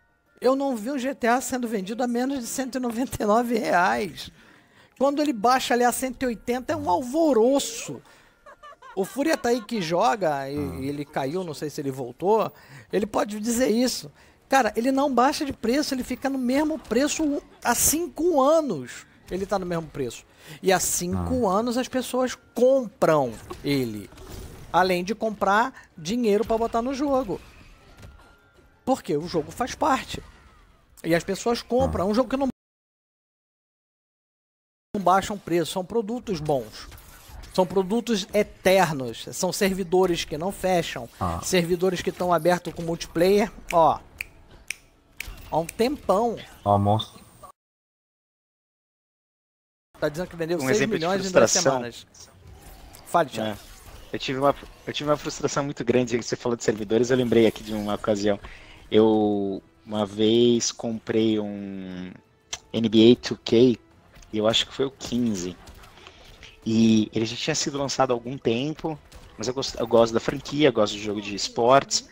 Eu não vi um GTA sendo vendido a menos de R$199. Quando ele baixa ali a 180 é um alvoroço. O Fúria tá aí que joga, e ele caiu, não sei se ele voltou, ele pode dizer isso. Cara, ele não baixa de preço, ele fica no mesmo preço há 5 anos. Ele tá no mesmo preço. E há 5 anos as pessoas compram ele. Além de comprar dinheiro para botar no jogo. Porque o jogo faz parte. E as pessoas compram. É um jogo que não baixam preço, são produtos bons. São produtos eternos. São servidores que não fecham. Servidores que estão abertos com multiplayer. Ó. Há um tempão. Monstro. Tá dizendo que vendeu 6 milhões em 2 semanas. Fale, Thiago. Eu tive uma frustração muito grande. Você falou de servidores, eu lembrei aqui de uma ocasião. Eu, uma vez, comprei um NBA 2K, e eu acho que foi o 15. E ele já tinha sido lançado há algum tempo, mas eu gosto da franquia, gosto de jogo de esportes.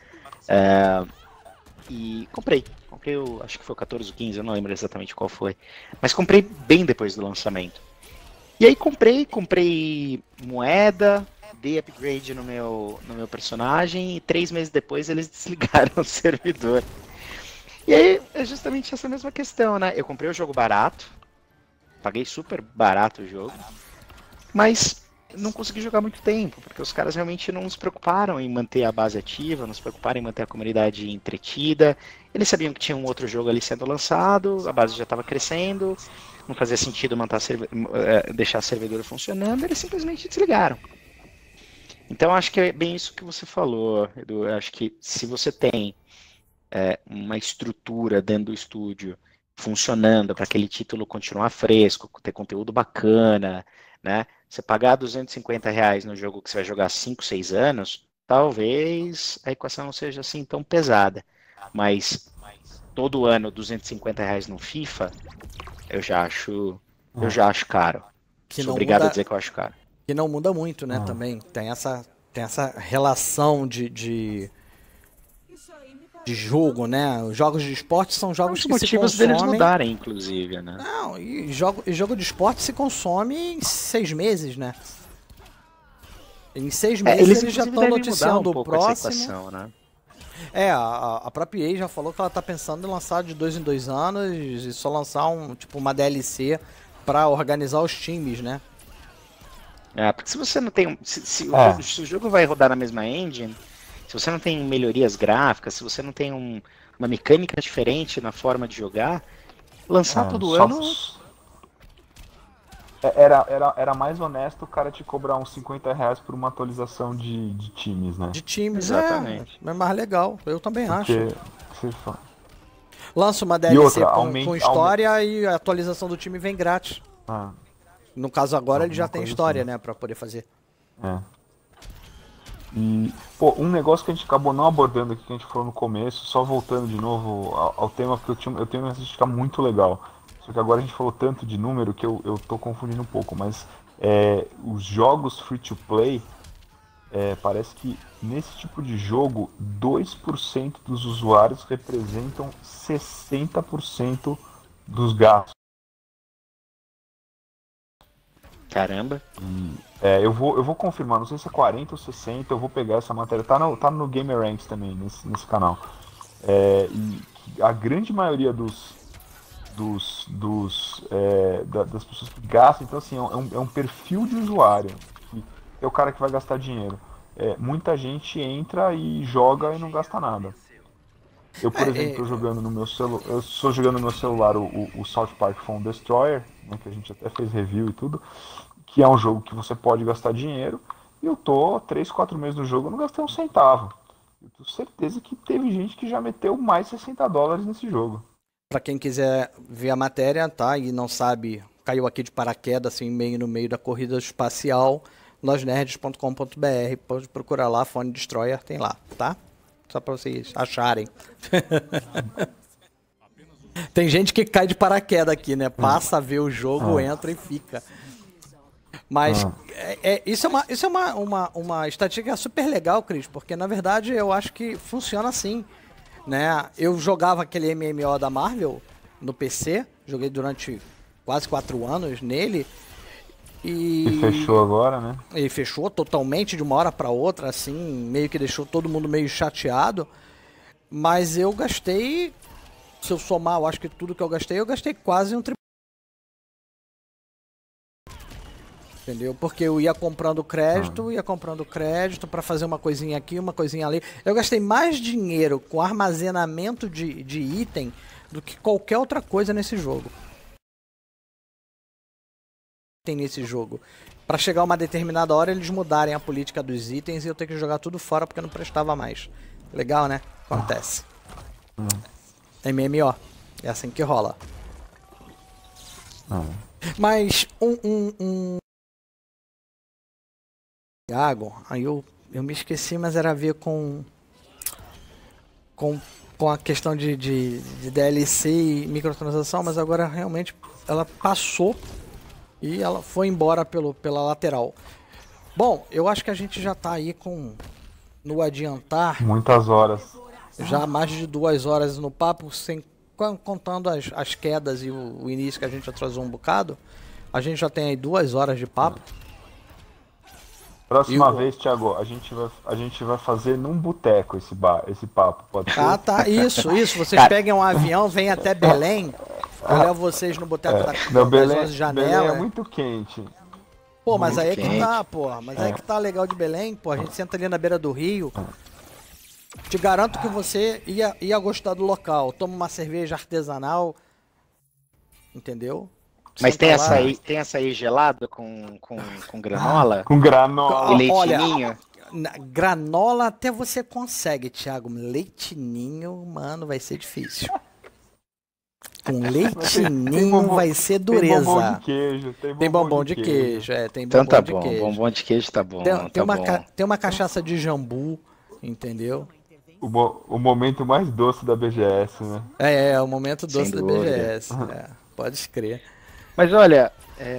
E comprei, acho que foi o 14 ou 15, eu não lembro exatamente qual foi. Mas comprei bem depois do lançamento. E aí comprei moeda, dei upgrade no meu personagem, e 3 meses depois eles desligaram o servidor. E aí é justamente essa mesma questão, né? Eu comprei o jogo barato, paguei super barato o jogo, mas não consegui jogar muito tempo, porque os caras realmente não se preocuparam em manter a base ativa, não se preocuparam em manter a comunidade entretida. Eles sabiam que tinha um outro jogo ali sendo lançado, a base já estava crescendo, não fazia sentido deixar a servidora funcionando, eles simplesmente desligaram. Então acho que é bem isso que você falou, Edu. Eu acho que se você tem uma estrutura dentro do estúdio funcionando para aquele título continuar fresco, ter conteúdo bacana, né? Você pagar R$250 no jogo que você vai jogar 5, 6 anos, talvez a equação não seja assim tão pesada. Mas todo ano R$250 no FIFA, eu já acho caro. Sou obrigado a dizer que eu acho caro. Que não muda muito, né? Também tem essa relação de jogo, né? Os jogos de esporte são jogos que se consomem... motivos deles mudarem, inclusive, né? Não, e jogo de esporte se consome em 6 meses, né? Em 6 meses eles já estão noticiando o próximo. Equação, né? A própria EA já falou que ela tá pensando em lançar de 2 em 2 anos e só lançar uma DLC para organizar os times, né? Porque se você não tem... Se o jogo vai rodar na mesma engine... Se você não tem melhorias gráficas, se você não tem uma mecânica diferente na forma de jogar, lançar todo ano... Era mais honesto o cara te cobrar uns R$50 por uma atualização de times, né? De times, exatamente. É mais legal, eu também acho. Você Lança uma DLC com história e a atualização do time vem grátis. No caso agora ele já tem história, né, pra poder fazer. E, um negócio que a gente acabou não abordando aqui, que a gente falou no começo, só voltando de novo ao tema, porque eu tenho uma estatística muito legal. Só que agora a gente falou tanto de número que eu tô confundindo um pouco, mas os jogos free-to-play, parece que nesse tipo de jogo, 2% dos usuários representam 60% dos gastos. Caramba. Eu vou confirmar, não sei se é 40 ou 60, eu vou pegar essa matéria, tá no Gamer Ranks também, nesse canal. E a grande maioria das pessoas que gastam, então assim, é um perfil de usuário, que é o cara que vai gastar dinheiro. Muita gente entra e joga e não gasta nada. Eu, por exemplo, estou jogando no meu celular o South Park Phone Destroyer, né, que a gente até fez review e tudo, que é um jogo que você pode gastar dinheiro, e eu tô 3, 4 meses no jogo e não gastei um centavo. Eu tenho certeza que teve gente que já meteu mais $60 nesse jogo. Para quem quiser ver a matéria, tá, e não sabe, caiu aqui de paraquedas, assim, no meio da corrida espacial, nosnerds.com.br, pode procurar lá, Phone Destroyer, tem lá, tá? Só para vocês acharem. Tem gente que cai de paraquedas aqui, né? Passa a ver o jogo, entra e fica. Mas isso é uma estatística super legal, Cris, porque na verdade eu acho que funciona assim. né? Eu jogava aquele MMO da Marvel no PC, joguei durante quase 4 anos nele. E fechou agora, né? E fechou totalmente de uma hora para outra, assim, meio que deixou todo mundo meio chateado. Mas eu gastei, se eu somar, eu acho que tudo que eu gastei quase um triplo. Entendeu? Porque eu ia comprando crédito para fazer uma coisinha aqui, uma coisinha ali. Eu gastei mais dinheiro com armazenamento de item do que qualquer outra coisa nesse jogo. Tem nesse jogo. Pra chegar a uma determinada hora, eles mudarem a política dos itens e eu ter que jogar tudo fora porque não prestava mais. Legal, né? Acontece. MMO. É assim que rola. Mas Iago, aí eu me esqueci, mas era a ver com a questão de DLC e microtransação, mas agora realmente ela passou e ela foi embora pela lateral. Bom, eu acho que a gente já tá aí no adiantar. Muitas horas. Já mais de 2 horas no papo, contando as quedas e o início que a gente atrasou um bocado. A gente já tem aí 2 horas de papo. Próxima vez, Thiago, a gente vai fazer num boteco esse papo, pode ser? Ah, tá. Isso. Vocês peguem um avião, vêm até Belém. Eu levo vocês no boteco das Janela. Belém é muito quente. Pô, mas aí é que tá, porra. Mas aí é que tá legal de Belém, pô. A gente senta ali na beira do rio. Te garanto que você ia gostar do local. Toma uma cerveja artesanal. Entendeu? Mas tem açaí gelado com granola? Com granola. E leitinho? Olha, granola até você consegue, Thiago. Leitinho, mano, vai ser difícil. Com leitinho vai ser dureza. Tem bombom de queijo. Tem bombom de queijo. Tem então bombom tá de bom, queijo. Bombom de queijo tá bom. Tem uma cachaça de jambu, entendeu? O momento mais doce da BGS, né? É o momento doce da BGS. Pode crer. Mas olha,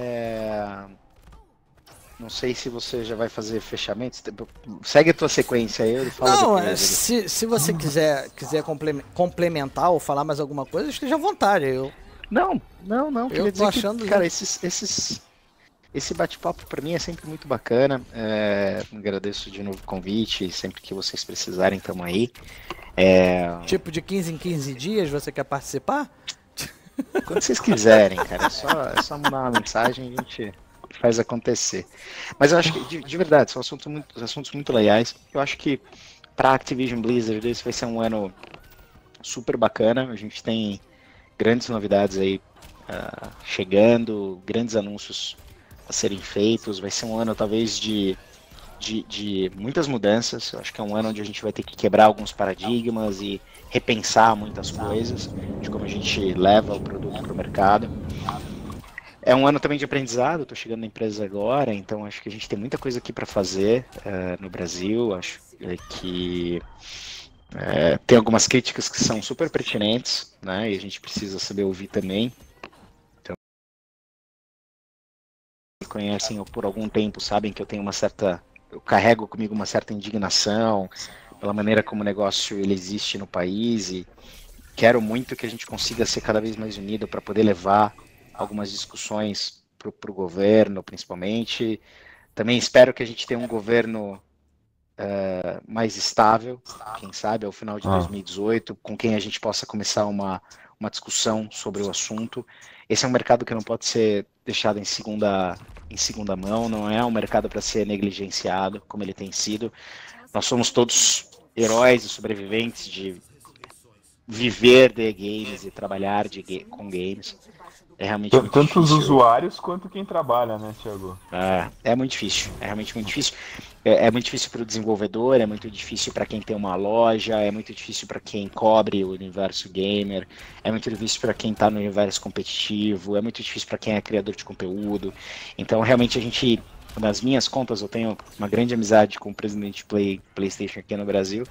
não sei se você já vai fazer fechamentos. Segue a tua sequência aí. Não, se você quiser complementar ou falar mais alguma coisa, esteja à vontade. Não. Eu tô achando. Cara, esse bate-papo para mim é sempre muito bacana. Agradeço de novo o convite. Sempre que vocês precisarem, estamos aí. Tipo de 15 em 15 dias, você quer participar? Quando vocês quiserem, cara. É só mandar uma mensagem e a gente faz acontecer. Mas eu acho que, de verdade, são assuntos muito legais. Eu acho que para Activision Blizzard esse vai ser um ano super bacana. A gente tem grandes novidades aí chegando, grandes anúncios a serem feitos. Vai ser um ano talvez de muitas mudanças. Eu acho que é um ano onde a gente vai ter que quebrar alguns paradigmas e repensar muitas coisas de como a gente leva o produto para o mercado. É um ano também de aprendizado. Estou chegando na empresa agora, então acho que a gente tem muita coisa aqui para fazer no Brasil. Acho que tem algumas críticas que são super pertinentes, né? E a gente precisa saber ouvir também. Então, me conhecem por algum tempo, sabem que eu tenho eu carrego comigo uma certa indignação pela maneira como o negócio ele existe no país e quero muito que a gente consiga ser cada vez mais unido para poder levar algumas discussões para o governo, principalmente. Também espero que a gente tenha um governo mais estável, quem sabe, ao final de 2018, com quem a gente possa começar uma discussão sobre o assunto. Esse é um mercado que não pode ser deixado em segunda mão, não é um mercado para ser negligenciado, como ele tem sido. Nós somos todos heróis e sobreviventes de viver de games e trabalhar com games. É realmente muito tanto difícil. Os usuários quanto quem trabalha, né, Thiago? É muito difícil, é realmente muito difícil. É muito difícil para o desenvolvedor, é muito difícil para quem tem uma loja, é muito difícil para quem cobre o universo gamer, é muito difícil para quem está no universo competitivo, é muito difícil para quem é criador de conteúdo. Então, realmente, nas minhas contas, eu tenho uma grande amizade com o presidente PlayStation aqui no Brasil.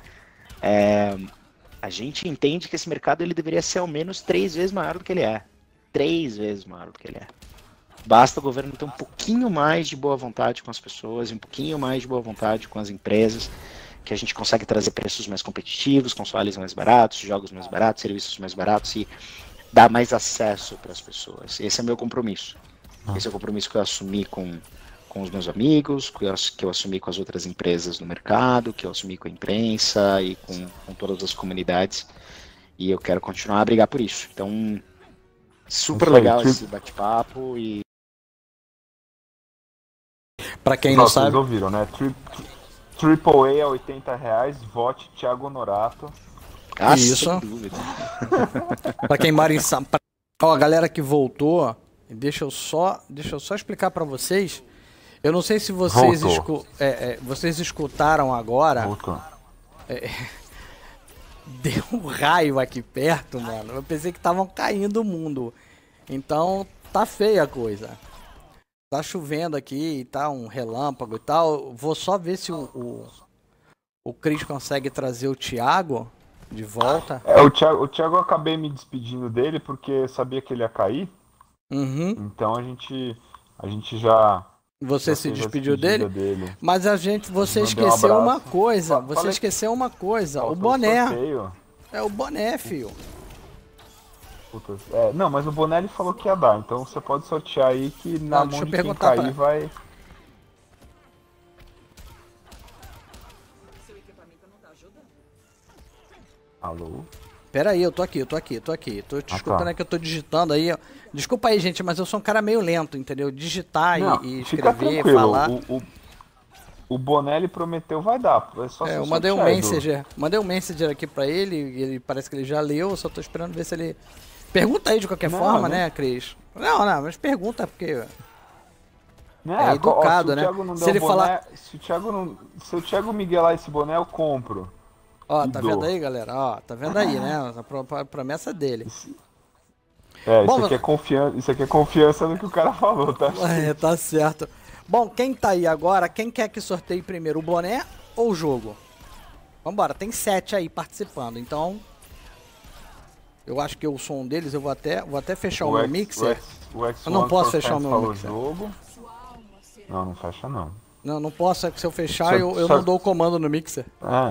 A gente entende que esse mercado ele deveria ser ao menos 3 vezes maior do que ele é. 3 vezes maior do que ele é. Basta o governo ter um pouquinho mais de boa vontade com as pessoas, um pouquinho mais de boa vontade com as empresas, que a gente consegue trazer preços mais competitivos, consoles mais baratos, jogos mais baratos, serviços mais baratos e dar mais acesso para as pessoas. Esse é o meu compromisso. Esse é o compromisso que eu assumi com os meus amigos, que eu assumi com as outras empresas no mercado, que eu assumi com a imprensa e com todas as comunidades. E eu quero continuar a brigar por isso. Então, super legal esse bate-papo e... Pra quem não sabe... Vocês ouviram, né? AAA a R$80, vote Thiago Honorato. Isso. Sem dúvida. Pra quem mora em São Paulo... Ó, a galera que voltou, deixa eu só explicar pra vocês. Eu não sei se vocês, vocês escutaram agora. Deu um raio aqui perto, mano. Eu pensei que estavam caindo o mundo. Então tá feia a coisa. Tá chovendo aqui, tá um relâmpago e tal. Vou só ver se o Cris consegue trazer o Thiago de volta. O Thiago eu acabei me despedindo dele porque sabia que ele ia cair. Então a gente já... Você se despediu dele? Mas você esqueceu uma coisa. Esqueceu uma coisa. O boné. É o boné, filho. Puta, não, mas o boné ele falou que ia dar. Então você pode sortear aí que na mão de quem cair vai... Alô? Pera aí, eu tô aqui. Tô te escutando aqui, eu tô digitando aí. Desculpa aí, gente, mas eu sou um cara meio lento, entendeu? Digitar e escrever, falar. O boné ele prometeu vai dar. É só eu mandei um messenger aqui pra ele parece que ele já leu, eu só tô esperando ver se ele... Pergunta aí de qualquer forma, né, Cris? Não, mas pergunta porque... É educado, né? Se ele falar... Se o Thiago Miguelar esse boné, eu compro. Ó, tá vendo aí, galera? Ó, tá vendo aí, né? A promessa dele. Bom, isso aqui é confiança no que o cara falou, tá? Tá certo. Bom, quem tá aí agora, quem quer que sorteie primeiro, o boné ou o jogo? Vambora, tem 7 aí participando, então... Eu acho que eu sou um deles, eu vou até fechar o meu mixer. Eu não posso fechar o meu mixer. Não fecha não. Não posso, é que se eu fechar eu não dou o comando no mixer.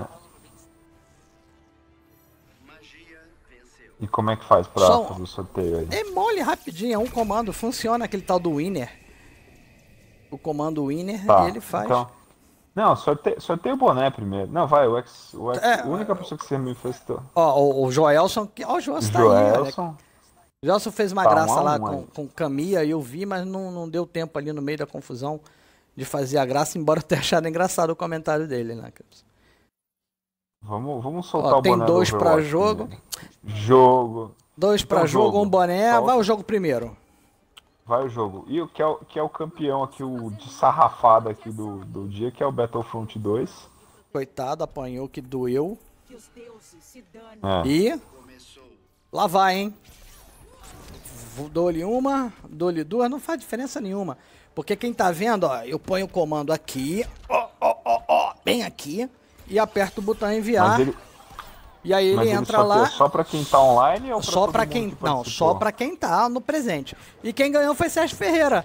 E como é que faz pra fazer o sorteio aí? É mole, rapidinho, é um comando, funciona aquele tal do winner. O comando winner, ele faz. Então, não, sorteia o boné primeiro. Não, vai, a única pessoa que se manifestou. Ó, o Joelson, o Joelson tá aí, né? O Joelson fez uma graça lá com Camilla, eu vi, mas não deu tempo ali no meio da confusão de fazer a graça, embora eu tenha achado engraçado o comentário dele, né? Vamos soltar o boné. Tem 2 pra jogo. 2 pra jogo, um boné. Vai o jogo primeiro. Vai o jogo. E o que é o campeão aqui, o de sarrafada aqui do dia, que é o Battlefront 2. Coitado, apanhou que doeu. E lá vai, hein? Dou-lhe uma, dou-lhe duas, não faz diferença nenhuma. Porque quem tá vendo, ó, eu ponho o comando aqui, bem aqui, e aperto o botão enviar. E aí ele entra lá. Só pra quem tá online ou só pra quem não, só pra quem tá no presente. E quem ganhou foi Sérgio Ferreira.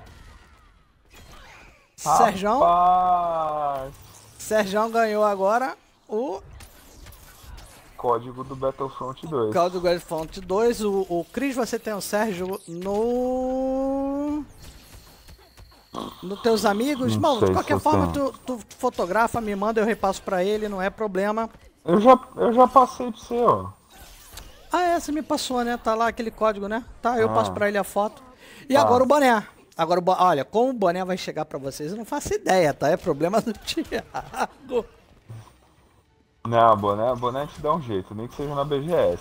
Sérgio ganhou agora o código do Battlefront 2. Código do Battlefront 2. O Cris, você tem o Sérgio nos teus amigos? Bom, de qualquer forma, tu fotografa, me manda, eu repasso pra ele, não é problema. Eu já passei pro você, ó. Você me passou, né? Tá lá aquele código, né? Tá, eu passo pra ele a foto. E agora o boné. Agora, olha, como o boné vai chegar pra vocês, eu não faço ideia, tá? É problema do Thiago. Não, boné te dá um jeito, nem que seja na BGS.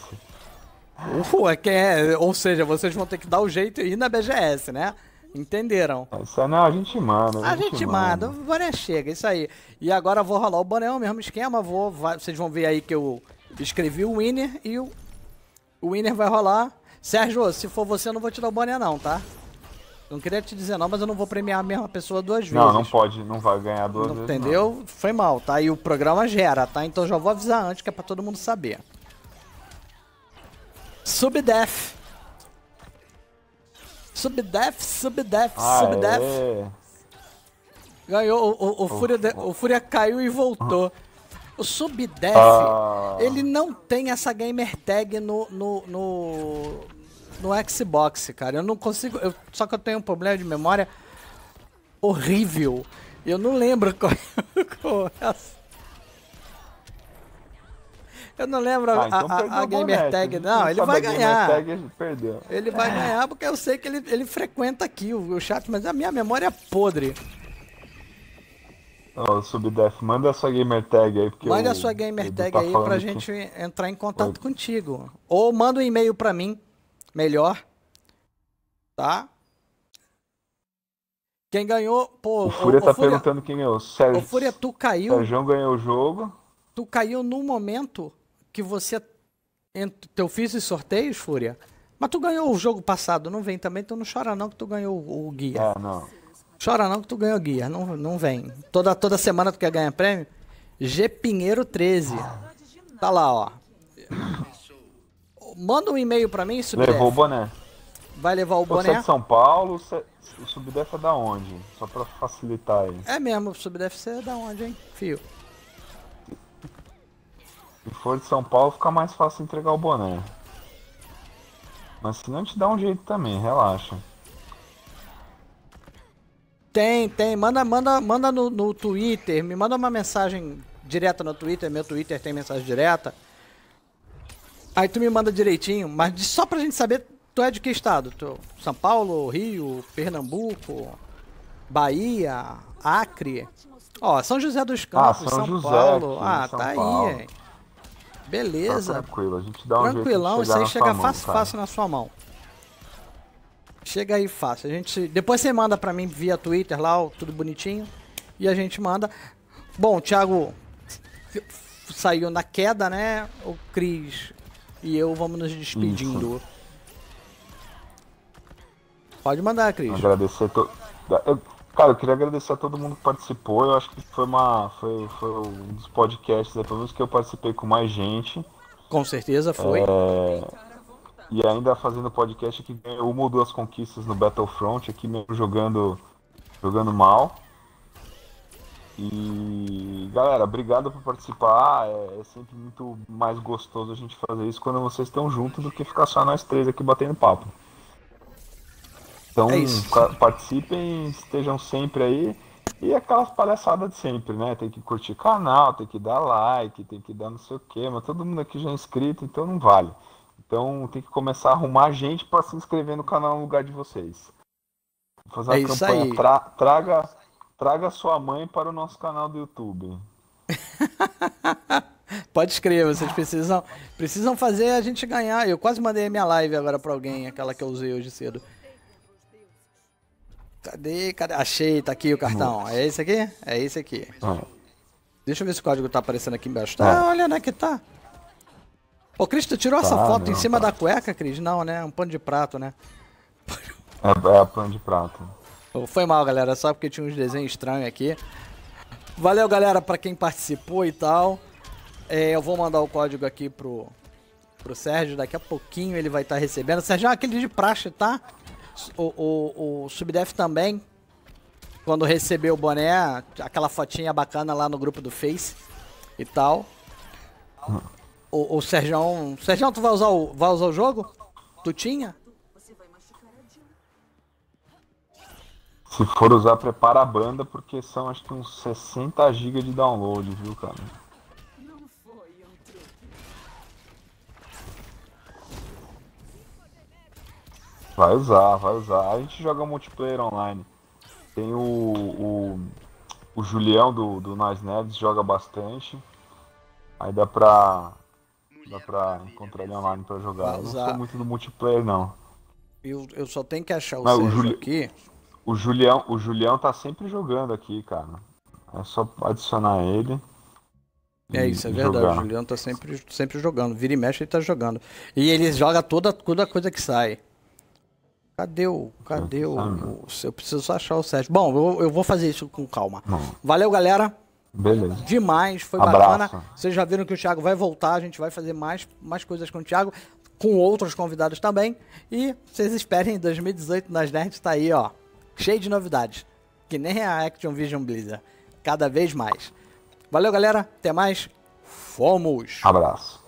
Ou seja, vocês vão ter que dar o jeito e ir na BGS, né? Entenderam? Isso não, a gente manda. A gente manda, o boné chega, isso aí. E agora eu vou rolar o boné, o mesmo esquema, vocês vão ver aí que eu escrevi o winner e o winner vai rolar. Sérgio, se for você, eu não vou te dar o boné não, tá? Não queria te dizer não, mas eu não vou premiar a mesma pessoa 2 vezes. Não pode, não vai ganhar 2 vezes. Entendeu? Não. Foi mal, tá? E o programa gera, tá? Então já vou avisar antes, que é pra todo mundo saber. Subdef. Ganhou, o Fúria caiu e voltou. O Subdef, ele não tem essa gamer tag no Xbox, cara. Eu não consigo. Só que eu tenho um problema de memória horrível. Eu não lembro qual é eu não lembro então a gamer tag. Não, ele vai ganhar. Tag, perdeu. Ele vai ganhar porque eu sei que ele frequenta aqui o chat, mas a minha memória é podre. Subdef, manda a sua gamer tag aí. Manda a sua gamer tag aí pra gente entrar em contato contigo. Ou manda um e-mail pra mim, melhor. Tá? Quem ganhou, pô... O Fúria tá perguntando quem ganhou. O Fúria, tu caiu... O Sérgio ganhou o jogo. Tu caiu no momento que você... Eu fiz os sorteios, Fúria. Mas tu ganhou o jogo passado, não vem também, então não chora não que tu ganhou o guia. Não. Chora não que tu ganhou guia, não vem. Toda semana tu quer ganhar prêmio? G Pinheiro 13. Tá lá, ó. Manda um e-mail pra mim, Subdef. Levou o boné. Vai levar o boné? Você é de São Paulo, o Subdef é da onde? Só pra facilitar aí. É mesmo, o Subdef é da onde, hein, fio? Se for de São Paulo, fica mais fácil entregar o boné. Mas se não, te dá um jeito também, relaxa. Tem. Manda no Twitter. Me manda uma mensagem direta no Twitter. Meu Twitter tem mensagem direta. Aí tu me manda direitinho. Mas só pra gente saber, tu é de que estado? São Paulo, Rio, Pernambuco, Bahia, Acre. Ó, São José dos Campos, São Paulo. Tá aí. Beleza. Tá tranquilo, a gente dá um tranquilão, jeito de isso aí chega fácil na sua mão. Chega aí fácil. Depois você manda pra mim via Twitter lá, tudo bonitinho. E a gente manda. Bom, o Thiago saiu na queda, né? O Cris e eu vamos nos despedindo. Isso. Pode mandar, Cris. Agradecer Cara, eu queria agradecer a todo mundo que participou. Eu acho que foi um dos podcasts, pelo menos que eu participei com mais gente. Com certeza foi. E ainda fazendo podcast que ganhou uma ou duas conquistas no Battlefront, aqui mesmo jogando mal. E galera, obrigado por participar. É sempre muito mais gostoso a gente fazer isso quando vocês estão juntos do que ficar só nós três aqui batendo papo. Então participem, estejam sempre aí. E aquelas palhaçadas de sempre, né? Tem que curtir o canal, tem que dar like, tem que dar não sei o que, mas todo mundo aqui já é inscrito, então não vale. Então tem que começar a arrumar gente para se inscrever no canal no lugar de vocês. Vou fazer uma campanha. Traga sua mãe para o nosso canal do YouTube. Pode escrever, vocês precisam fazer a gente ganhar. Eu quase mandei a minha live agora para alguém, aquela que eu usei hoje cedo. Cadê? Achei, tá aqui o cartão. É esse aqui? É esse aqui. Deixa eu ver se o código tá aparecendo aqui embaixo. Olha, né, que tá. Ô, Cris, tu tirou essa foto em cima da cueca, Cris? Não, né? Um pano de prato, né? É pano de prato. Foi mal, galera. Só porque tinha uns desenhos estranhos aqui. Valeu, galera, pra quem participou e tal. Eu vou mandar o código aqui pro Sérgio. Daqui a pouquinho ele vai estar recebendo. Sérgio, aquele de praxe, tá? O Subdef também. Quando recebeu o boné, aquela fotinha bacana lá no grupo do Face e tal. O Sérgio, tu vai usar o jogo? Tu tinha? Se for usar, prepara a banda, porque são acho que uns 60 GB de download, viu, cara? Vai usar. A gente joga multiplayer online. Tem o Julião do Nós Nerds, joga bastante. Aí dá pra encontrar ele online pra jogar. Não sou muito do multiplayer, não. Eu só tenho que achar o Sérgio aqui. O Julião tá sempre jogando aqui, cara. É só adicionar ele. Isso é verdade. Jogar. O Julião tá sempre jogando. Vira e mexe, ele tá jogando. E ele joga toda coisa que sai. Cadê o... Eu preciso só achar o Sérgio. Bom, eu vou fazer isso com calma. Valeu, galera. Beleza. Demais, foi Abraço. Bacana. Vocês já viram que o Thiago vai voltar. A gente vai fazer mais coisas com o Thiago. Com outros convidados também. E vocês esperem, 2018 nas Nerds tá aí, ó. Cheio de novidades. Que nem a Activision Blizzard. Cada vez mais. Valeu, galera. Até mais. Fomos! Abraço.